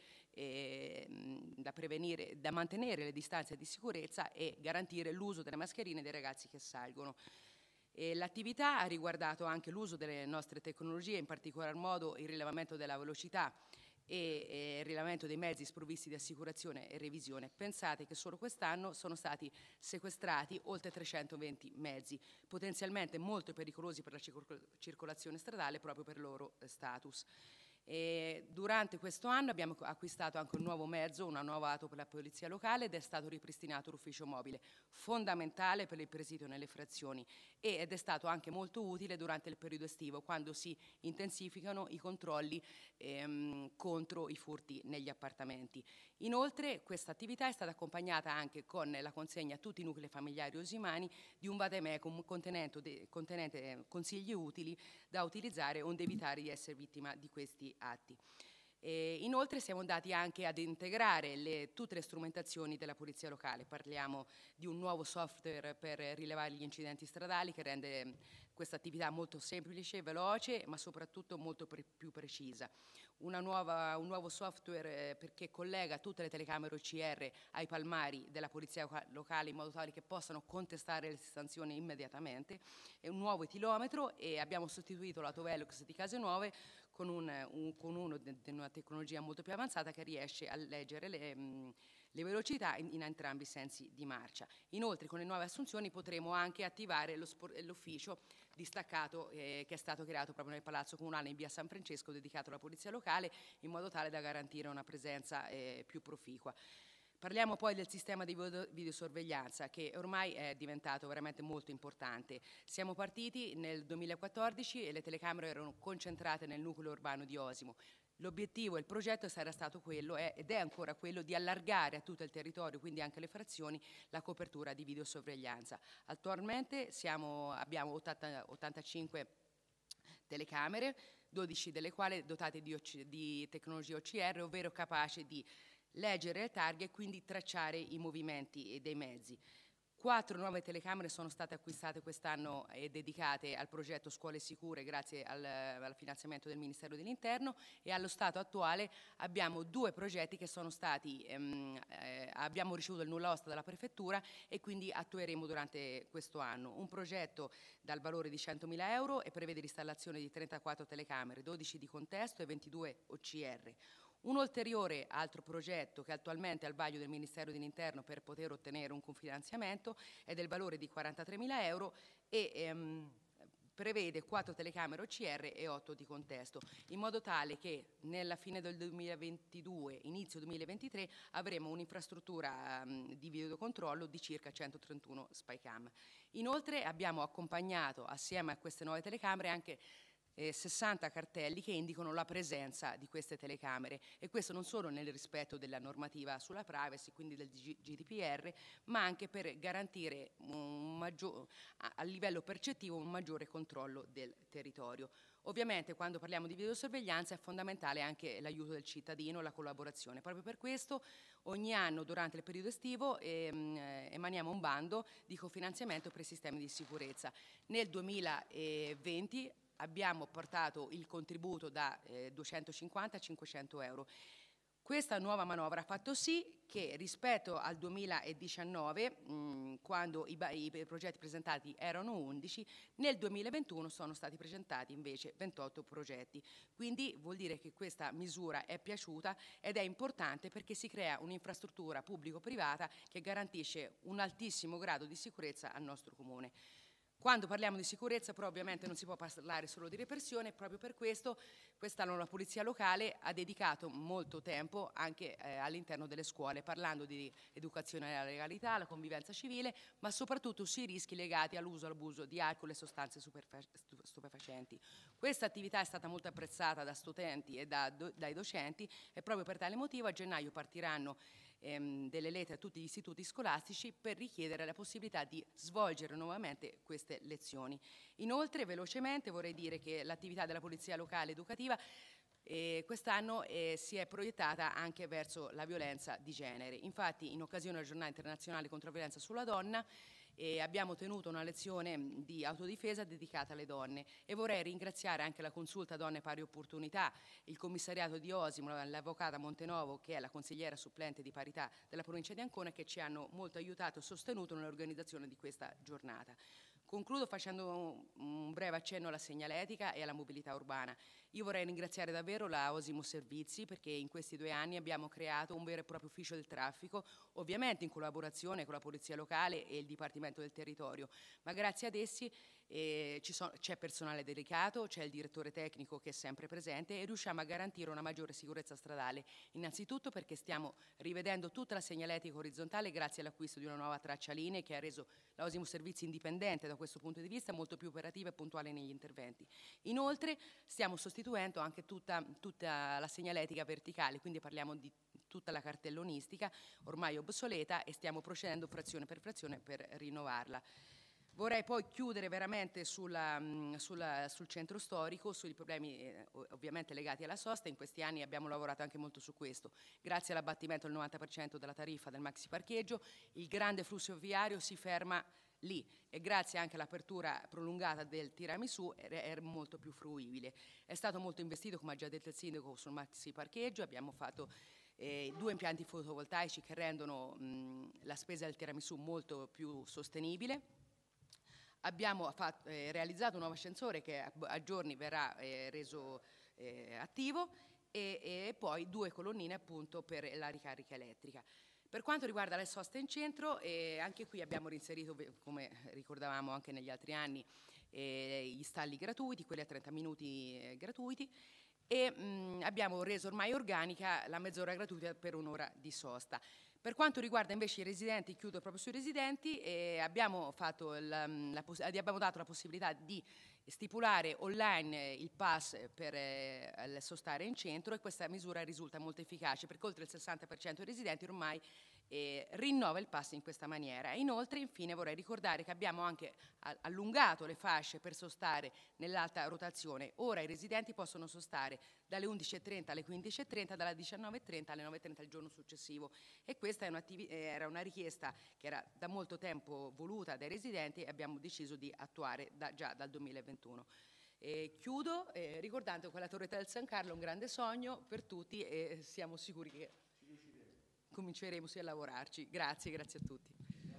S6: mantenere le distanze di sicurezza e garantire l'uso delle mascherine dei ragazzi che salgono. L'attività ha riguardato anche l'uso delle nostre tecnologie, in particolar modo il rilevamento della velocità e il rilevamento dei mezzi sprovvisti di assicurazione e revisione. Pensate che solo quest'anno sono stati sequestrati oltre 320 mezzi, potenzialmente molto pericolosi per la circolazione stradale proprio per il loro status. Durante questo anno abbiamo acquistato anche un nuovo mezzo, una nuova auto per la Polizia Locale ed è stato ripristinato l'ufficio mobile, fondamentale per il presidio nelle frazioni ed è stato anche molto utile durante il periodo estivo quando si intensificano i controlli contro i furti negli appartamenti. Inoltre questa attività è stata accompagnata anche con la consegna a tutti i nuclei familiari osimani di un vademecum contenente consigli utili da utilizzare onde evitare di essere vittima di questi atti. Inoltre siamo andati anche ad integrare tutte le strumentazioni della Polizia Locale. Parliamo di un nuovo software per rilevare gli incidenti stradali che rende questa attività molto semplice, veloce, ma soprattutto molto più precisa. Un nuovo software perché collega tutte le telecamere OCR ai palmari della Polizia Locale in modo tale che possano contestare le sanzioni immediatamente, e un nuovo etilometro, e abbiamo sostituito l'autovelox di Case Nuove con uno di una tecnologia molto più avanzata che riesce a leggere le velocità in entrambi i sensi di marcia. Inoltre con le nuove assunzioni potremo anche attivare l'ufficio distaccato che è stato creato proprio nel Palazzo Comunale in via San Francesco, dedicato alla Polizia Locale, in modo tale da garantire una presenza più proficua. Parliamo poi del sistema di videosorveglianza che ormai è diventato veramente molto importante. Siamo partiti nel 2014 e le telecamere erano concentrate nel nucleo urbano di Osimo. L'obiettivo e il progetto sarà stato quello ed è ancora quello di allargare a tutto il territorio, quindi anche le frazioni, la copertura di videosorveglianza. Attualmente abbiamo 85 telecamere, 12 delle quali dotate di tecnologia OCR, ovvero capace di leggere le targhe e quindi tracciare i movimenti dei mezzi. 4 nuove telecamere sono state acquistate quest'anno e dedicate al progetto Scuole Sicure grazie al finanziamento del Ministero dell'Interno, e allo stato attuale abbiamo 2 progetti che sono stati, abbiamo ricevuto il nulla osta dalla Prefettura e quindi attueremo durante questo anno. Un progetto dal valore di 100.000 euro e prevede l'installazione di 34 telecamere, 12 di contesto e 22 OCR. Un ulteriore altro progetto che attualmente è al vaglio del Ministero dell'Interno per poter ottenere un cofinanziamento è del valore di 43.000 euro e prevede 4 telecamere OCR e 8 di contesto, in modo tale che nella fine del 2022, inizio 2023, avremo un'infrastruttura di videocontrollo di circa 131 spycam. Inoltre abbiamo accompagnato assieme a queste nuove telecamere anche 60 cartelli che indicano la presenza di queste telecamere, e questo non solo nel rispetto della normativa sulla privacy, quindi del GDPR, ma anche per garantire a livello percettivo un maggiore controllo del territorio. Ovviamente quando parliamo di videosorveglianza è fondamentale anche l'aiuto del cittadino, la collaborazione. Proprio per questo ogni anno durante il periodo estivo emaniamo un bando di cofinanziamento per i sistemi di sicurezza. Nel 2020 abbiamo portato il contributo da 250 a 500 euro. Questa nuova manovra ha fatto sì che rispetto al 2019, quando i progetti presentati erano 11, nel 2021 sono stati presentati invece 28 progetti. Quindi vuol dire che questa misura è piaciuta ed è importante perché si crea un'infrastruttura pubblico-privata che garantisce un altissimo grado di sicurezza al nostro comune. Quando parliamo di sicurezza però ovviamente non si può parlare solo di repressione, proprio per questo quest'anno la Polizia Locale ha dedicato molto tempo anche all'interno delle scuole, parlando di educazione alla legalità, alla convivenza civile, ma soprattutto sui rischi legati all'uso e all'abuso di alcol e sostanze stupefacenti. Questa attività è stata molto apprezzata da studenti e dai docenti e proprio per tale motivo a gennaio partiranno delle lettere a tutti gli istituti scolastici per richiedere la possibilità di svolgere nuovamente queste lezioni. Inoltre, velocemente, vorrei dire che l'attività della Polizia Locale Educativa quest'anno si è proiettata anche verso la violenza di genere. Infatti, in occasione della Giornata Internazionale contro la violenza sulla donna, abbiamo tenuto una lezione di autodifesa dedicata alle donne e vorrei ringraziare anche la Consulta Donne Pari Opportunità, il commissariato di Osimo, l'avvocata Montenovo che è la consigliera supplente di parità della provincia di Ancona, che ci hanno molto aiutato e sostenuto nell'organizzazione di questa giornata. Concludo facendo un breve accenno alla segnaletica e alla mobilità urbana. Io vorrei ringraziare davvero la Osimo Servizi perché in questi 2 anni abbiamo creato un vero e proprio ufficio del traffico, ovviamente in collaborazione con la Polizia Locale e il Dipartimento del Territorio, ma grazie ad essi c'è personale dedicato, c'è il direttore tecnico che è sempre presente e riusciamo a garantire una maggiore sicurezza stradale. Innanzitutto perché stiamo rivedendo tutta la segnaletica orizzontale grazie all'acquisto di una nuova traccialinee che ha reso la Osimo Servizi indipendente da questo punto di vista, molto più operativa e puntuale negli interventi. Inoltre stiamo sostituendo anche tutta la segnaletica verticale, quindi parliamo di tutta la cartellonistica ormai obsoleta e stiamo procedendo frazione per frazione per rinnovarla. Vorrei poi chiudere veramente sul centro storico, sui problemi ovviamente legati alla sosta. In questi anni abbiamo lavorato anche molto su questo. Grazie all'abbattimento del 90% della tariffa del maxi parcheggio, il grande flusso viario si ferma lì e grazie anche all'apertura prolungata del tiramisù è molto più fruibile. È stato molto investito, come ha già detto il sindaco, sul maxi parcheggio. Abbiamo fatto 2 impianti fotovoltaici che rendono la spesa del tiramisù molto più sostenibile. Abbiamo realizzato un nuovo ascensore che a giorni verrà reso attivo e poi 2 colonnine appunto per la ricarica elettrica. Per quanto riguarda le soste in centro, anche qui abbiamo reinserito, come ricordavamo anche negli altri anni, gli stalli gratuiti, quelli a 30 minuti gratuiti, e abbiamo reso ormai organica la mezz'ora gratuita per un'ora di sosta. Per quanto riguarda invece i residenti, chiudo proprio sui residenti, abbiamo dato la possibilità di stipulare online il pass per sostare in centro e questa misura risulta molto efficace perché oltre il 60% dei residenti ormai rinnova il pass in questa maniera. Inoltre, infine, vorrei ricordare che abbiamo anche allungato le fasce per sostare nell'alta rotazione. Ora i residenti possono sostare dalle 11:30 alle 15:30, dalla 19:30 alle 9:30 il giorno successivo e questa era una richiesta che era da molto tempo voluta dai residenti e abbiamo deciso di attuare già dal 2021. Chiudo ricordando che la Torre del San Carlo è un grande sogno per tutti e siamo sicuri che cominceremo a lavorarci. Grazie a tutti.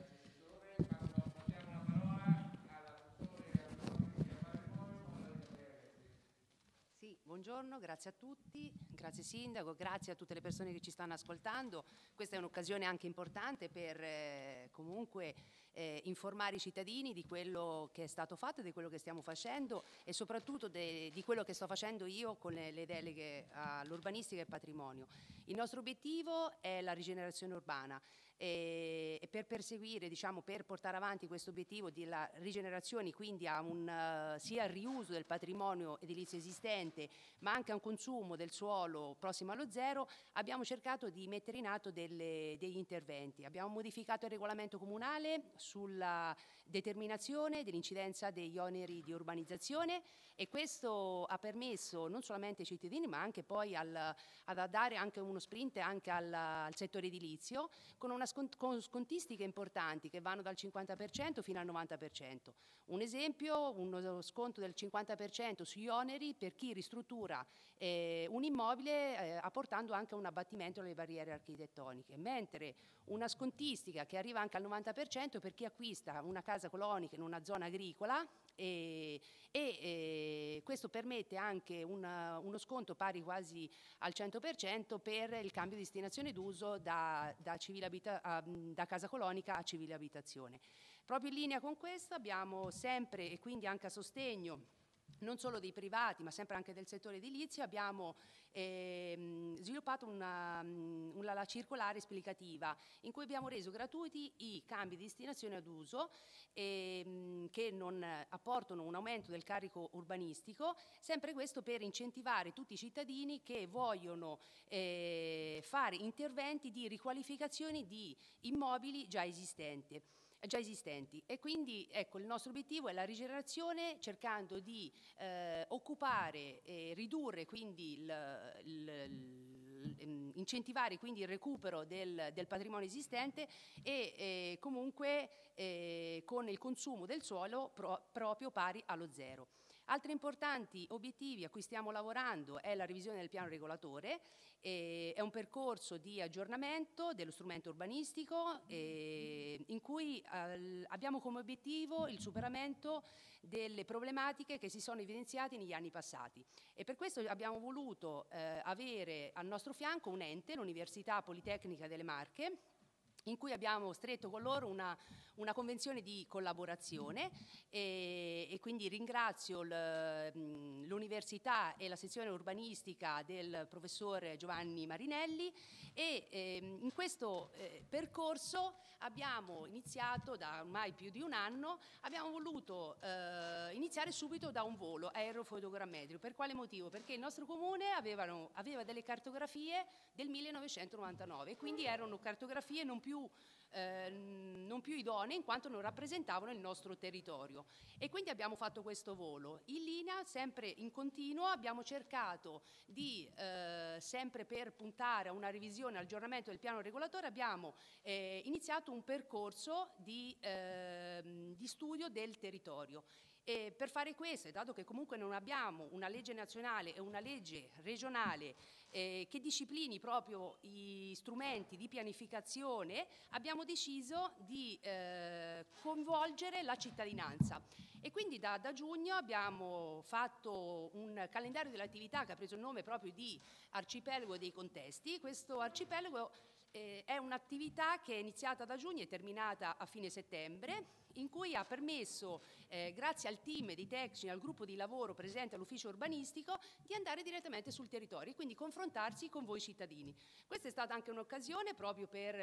S7: Sì, buongiorno, grazie a tutti, grazie Sindaco, grazie a tutte le persone che ci stanno ascoltando. Questa è un'occasione anche importante per comunque informare i cittadini di quello che è stato fatto, di quello che stiamo facendo e soprattutto di quello che sto facendo io con le deleghe all'urbanistica e al patrimonio. Il nostro obiettivo è la rigenerazione urbana e per perseguire, per portare avanti questo obiettivo della rigenerazione, quindi sia al riuso del patrimonio edilizio esistente, ma anche a un consumo del suolo prossimo allo zero, abbiamo cercato di mettere in atto degli interventi. Abbiamo modificato il regolamento comunale sulla determinazione dell'incidenza degli oneri di urbanizzazione e questo ha permesso non solamente ai cittadini ma anche poi ad dare anche uno sprint anche al settore edilizio con scontistiche importanti che vanno dal 50% fino al 90%. Un esempio, uno sconto del 50% sugli oneri per chi ristruttura un immobile apportando anche un abbattimento alle barriere architettoniche, mentre una scontistica che arriva anche al 90% per chi acquista una casa colonica in una zona agricola e questo permette anche uno sconto pari quasi al 100% per il cambio di destinazione d'uso da civile da casa colonica a civile abitazione. Proprio in linea con questo abbiamo sempre, e quindi anche a sostegno non solo dei privati ma sempre anche del settore edilizio, abbiamo sviluppato la circolare esplicativa in cui abbiamo reso gratuiti i cambi di destinazione ad uso che non apportano un aumento del carico urbanistico, sempre questo per incentivare tutti i cittadini che vogliono fare interventi di riqualificazione di immobili già esistenti. E quindi ecco, il nostro obiettivo è la rigenerazione, cercando di occupare e ridurre, quindi incentivare quindi il recupero del patrimonio esistente e comunque con il consumo del suolo proprio pari allo zero. Altri importanti obiettivi a cui stiamo lavorando è la revisione del piano regolatore, è un percorso di aggiornamento dello strumento urbanistico in cui abbiamo come obiettivo il superamento delle problematiche che si sono evidenziate negli anni passati e per questo abbiamo voluto avere al nostro fianco un ente, l'Università Politecnica delle Marche, in cui abbiamo stretto con loro una convenzione di collaborazione e quindi ringrazio l'Università e la sezione urbanistica del professor Giovanni Marinelli e in questo percorso abbiamo iniziato da ormai più di un anno, abbiamo voluto iniziare subito da un volo aerofotogrammetrico. Per quale motivo? Perché il nostro comune aveva delle cartografie del 1999 e quindi erano cartografie non più idonee in quanto non rappresentavano il nostro territorio e quindi abbiamo fatto questo volo. In linea, sempre in continuo, abbiamo cercato di, sempre per puntare a una revisione, aggiornamento del piano regolatore, abbiamo iniziato un percorso di studio del territorio. E per fare questo, dato che comunque non abbiamo una legge nazionale e una legge regionale che disciplini proprio i strumenti di pianificazione, abbiamo deciso di coinvolgere la cittadinanza. E quindi da giugno abbiamo fatto un calendario delle attività che ha preso il nome proprio di Arcipelago dei Contesti. Questo arcipelago è un'attività che è iniziata da giugno e terminata a fine settembre, in cui ha permesso, grazie al team di tecnici, al gruppo di lavoro presente all'ufficio urbanistico, di andare direttamente sul territorio e quindi confrontarsi con voi cittadini. Questa è stata anche un'occasione proprio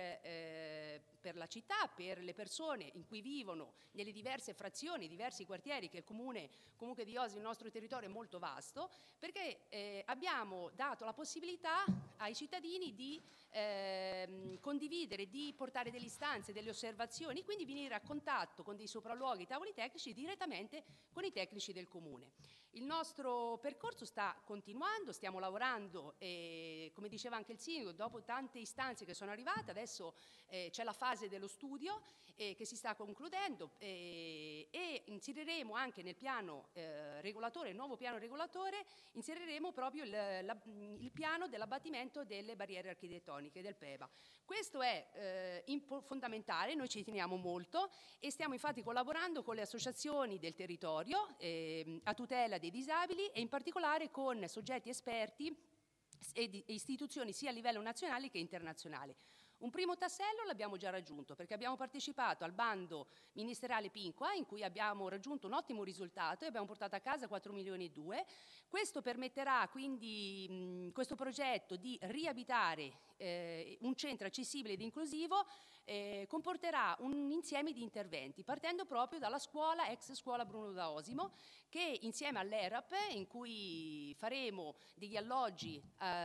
S7: per la città, per le persone in cui vivono nelle diverse frazioni, diversi quartieri, che il comune comunque di Osi, il nostro territorio è molto vasto, perché abbiamo dato la possibilità ai cittadini di condividere, di portare delle istanze, delle osservazioni, quindi venire a contatto con dei sopralluoghi, tavoli tecnici direttamente con i tecnici del comune. Il nostro percorso sta continuando, stiamo lavorando e, come diceva anche il sindaco, dopo tante istanze che sono arrivate, adesso c'è la fase dello studio che si sta concludendo e inseriremo anche nel piano regolatore, il nuovo piano regolatore, inseriremo proprio il piano dell'abbattimento delle barriere architettoniche del PEBA. Questo è fondamentale, noi ci teniamo molto e stiamo infatti collaborando con le associazioni del territorio a tutela dei disabili e in particolare con soggetti esperti e istituzioni sia a livello nazionale che internazionale. Un primo tassello l'abbiamo già raggiunto perché abbiamo partecipato al bando ministeriale Pinqua in cui abbiamo raggiunto un ottimo risultato e abbiamo portato a casa 4,2 milioni. Questo permetterà quindi questo progetto di riabitare un centro accessibile ed inclusivo comporterà un insieme di interventi partendo proprio dalla scuola, ex scuola Bruno D'Osimo, che insieme all'ERAP, in cui faremo degli alloggi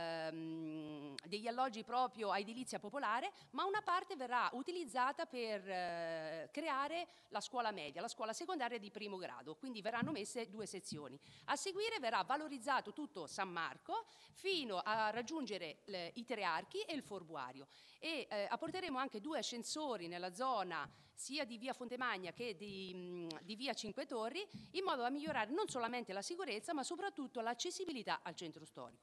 S7: proprio a edilizia popolare, ma una parte verrà utilizzata per creare la scuola media, la scuola secondaria di primo grado, quindi verranno messe 2 sezioni. A seguire verrà valorizzato tutto San Marco fino a raggiungere i 3 archi e il Forbuario e apporteremo anche 2 ascensori nella zona sia di via Fontemagna che di via Cinque Torri, in modo da migliorare non solamente la sicurezza ma soprattutto l'accessibilità al centro storico.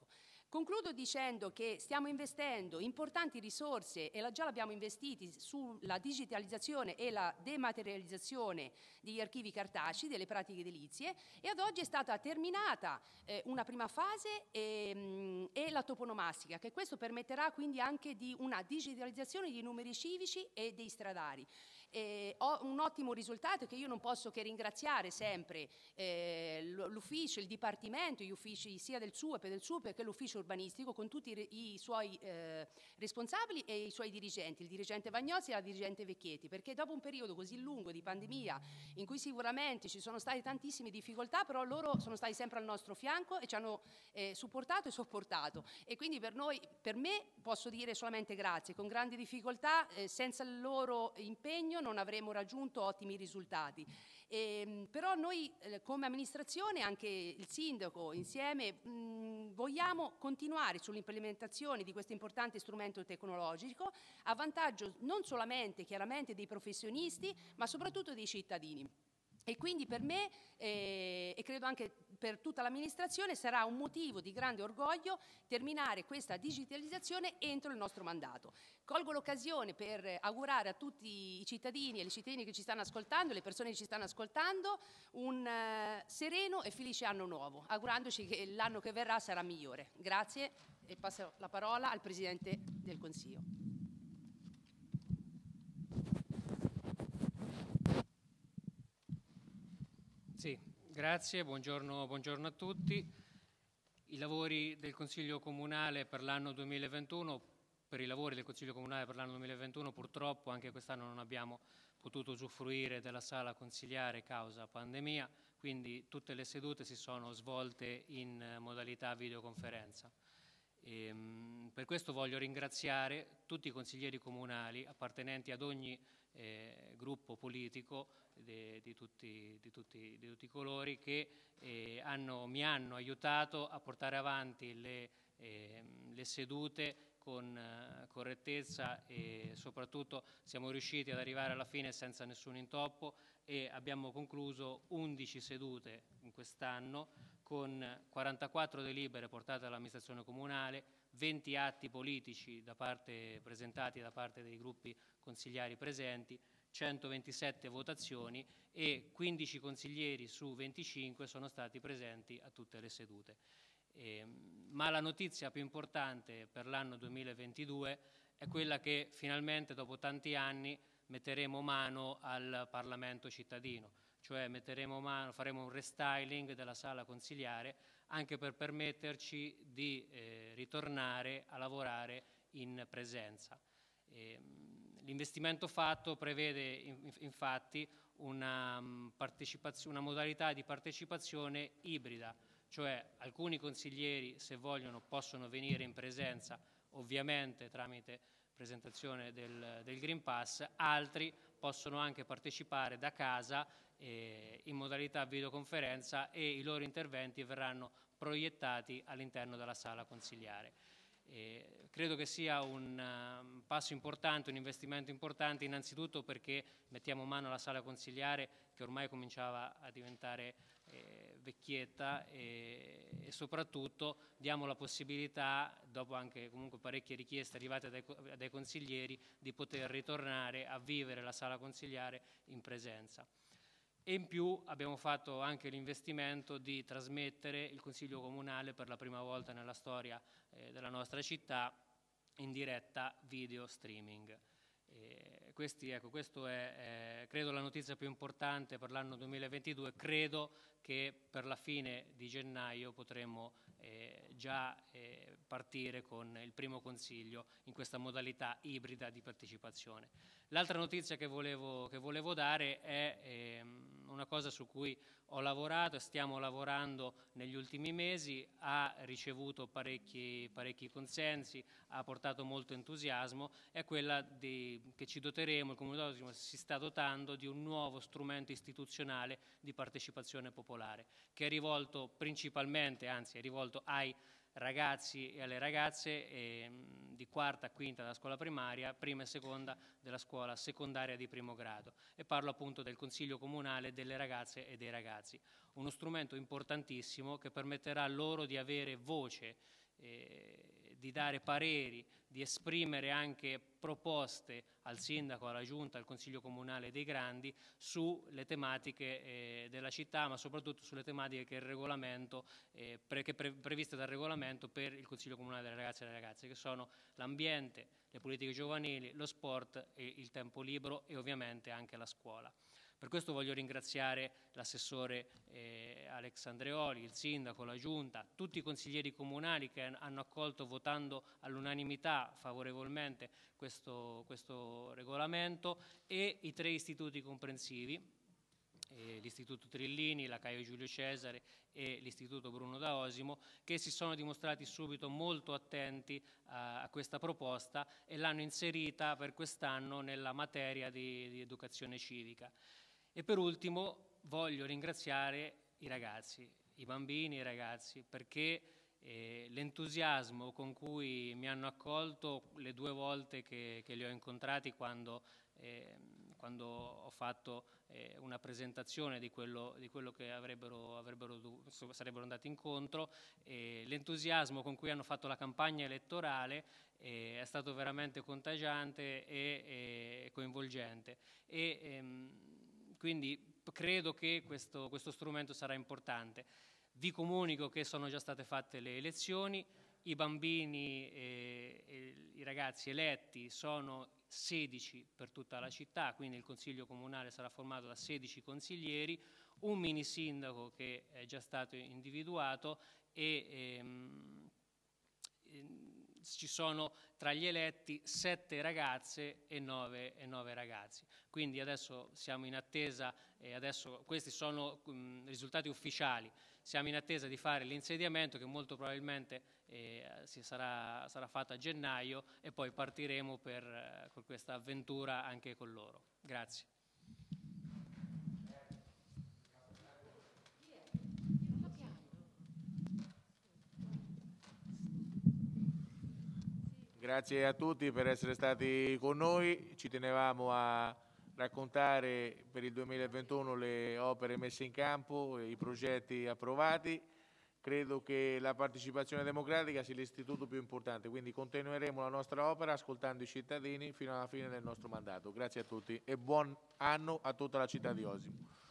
S7: Concludo dicendo che stiamo investendo importanti risorse, e già l'abbiamo investiti, sulla digitalizzazione e la dematerializzazione degli archivi cartacei, delle pratiche edilizie, e ad oggi è stata terminata una prima fase e la toponomastica, che questo permetterà quindi anche di una digitalizzazione dei numeri civici e dei stradali. Ho un ottimo risultato che io non posso che ringraziare sempre l'ufficio, il dipartimento, gli uffici sia del SUEP e del SUPE che l'ufficio urbanistico, con tutti i suoi responsabili e i suoi dirigenti, il dirigente Vagnozzi e la dirigente Vecchietti, perché dopo un periodo così lungo di pandemia in cui sicuramente ci sono state tantissime difficoltà, però loro sono stati sempre al nostro fianco e ci hanno supportato e sopportato, e quindi per me posso dire solamente grazie. Con grandi difficoltà, senza il loro impegno non avremmo raggiunto ottimi risultati. Però noi come amministrazione, anche il sindaco insieme, vogliamo continuare sull'implementazione di questo importante strumento tecnologico a vantaggio non solamente chiaramente dei professionisti, ma soprattutto dei cittadini. E quindi per me, e credo anche per tutta l'amministrazione, sarà un motivo di grande orgoglio terminare questa digitalizzazione entro il nostro mandato. Colgo l'occasione per augurare a tutti i cittadini e le cittadine che ci stanno ascoltando, le persone che ci stanno ascoltando, un sereno e felice anno nuovo, augurandoci che l'anno che verrà sarà migliore. Grazie, e passo la parola al Presidente del Consiglio.
S8: Sì, grazie, buongiorno a tutti. I lavori del Consiglio Comunale per l'anno 2021, per i lavori del Consiglio Comunale per l'anno 2021 purtroppo anche quest'anno non abbiamo potuto usufruire della sala consiliare causa pandemia, quindi tutte le sedute si sono svolte in modalità videoconferenza. Per questo voglio ringraziare tutti i consiglieri comunali appartenenti ad ogni gruppo politico di tutti i colori che mi hanno aiutato a portare avanti le sedute con correttezza, e soprattutto siamo riusciti ad arrivare alla fine senza nessun intoppo, e abbiamo concluso 11 sedute in quest'anno con 44 delibere portate all'amministrazione comunale, 20 atti politici presentati da parte dei gruppi consigliari presenti, 127 votazioni e 15 consiglieri su 25 sono stati presenti a tutte le sedute. Ma la notizia più importante per l'anno 2022 è quella che finalmente dopo tanti anni metteremo mano al Parlamento cittadino, cioè faremo un restyling della sala consiliare anche per permetterci di ritornare a lavorare in presenza. L'investimento fatto prevede infatti una modalità di partecipazione ibrida, cioè alcuni consiglieri, se vogliono, possono venire in presenza, ovviamente tramite presentazione del Green Pass, altri possono anche partecipare da casa in modalità videoconferenza, e i loro interventi verranno proiettati all'interno della sala consiliare. Credo che sia un passo importante, un investimento importante, innanzitutto perché mettiamo mano alla sala consiliare che ormai cominciava a diventare vecchietta, e soprattutto diamo la possibilità, dopo anche comunque parecchie richieste arrivate dai consiglieri, di poter ritornare a vivere la sala consiliare in presenza. E in più abbiamo fatto anche l'investimento di trasmettere il Consiglio Comunale per la prima volta nella storia della nostra città in diretta video streaming. Questo è credo la notizia più importante per l'anno 2022. Credo che per la fine di gennaio potremo già partire con il primo consiglio in questa modalità ibrida di partecipazione. L'altra notizia che volevo dare è una cosa su cui ho lavorato e stiamo lavorando negli ultimi mesi, ha ricevuto parecchi consensi, ha portato molto entusiasmo, è quella che ci doteremo, il Comune si sta dotando di un nuovo strumento istituzionale di partecipazione popolare, che è rivolto principalmente, anzi è rivolto ai ragazzi e alle ragazze di quarta a quinta della scuola primaria, prima e seconda della scuola secondaria di primo grado, e parlo appunto del Consiglio Comunale delle ragazze e dei ragazzi, uno strumento importantissimo che permetterà loro di avere voce di dare pareri, di esprimere anche proposte al sindaco, alla giunta, al consiglio comunale dei Grandi sulle tematiche della città, ma soprattutto sulle tematiche che il regolamento, previste dal regolamento per il consiglio comunale delle ragazze e delle ragazze, che sono l'ambiente, le politiche giovanili, lo sport e il tempo libero e ovviamente anche la scuola. Per questo voglio ringraziare l'assessore Alex Andreoli, il sindaco, la giunta, tutti i consiglieri comunali che hanno accolto votando all'unanimità favorevolmente questo regolamento e i 3 istituti comprensivi, l'Istituto Trillini, la Caio Giulio Cesare e l'Istituto Bruno D'Osimo, che si sono dimostrati subito molto attenti a questa proposta e l'hanno inserita per quest'anno nella materia di educazione civica. E per ultimo voglio ringraziare i ragazzi, i bambini e i ragazzi, perché l'entusiasmo con cui mi hanno accolto le 2 volte che li ho incontrati quando ho fatto una presentazione di quello che sarebbero andati incontro, l'entusiasmo con cui hanno fatto la campagna elettorale è stato veramente contagiante e coinvolgente. Quindi credo che questo strumento sarà importante. Vi comunico che sono già state fatte le elezioni, i bambini e i ragazzi eletti sono 16 per tutta la città, quindi il Consiglio Comunale sarà formato da 16 consiglieri, un mini sindaco che è già stato individuato e ci sono tra gli eletti 7 ragazze e 9 ragazzi. Quindi adesso siamo in attesa, adesso questi sono risultati ufficiali, siamo in attesa di fare l'insediamento che molto probabilmente sarà fatto a gennaio e poi partiremo con questa avventura anche con loro. Grazie.
S1: Grazie a tutti per essere stati con noi, ci tenevamo a raccontare per il 2021 le opere messe in campo, i progetti approvati. Credo che la partecipazione democratica sia l'istituto più importante, quindi continueremo la nostra opera ascoltando i cittadini fino alla fine del nostro mandato. Grazie a tutti e buon anno a tutta la città di Osimo.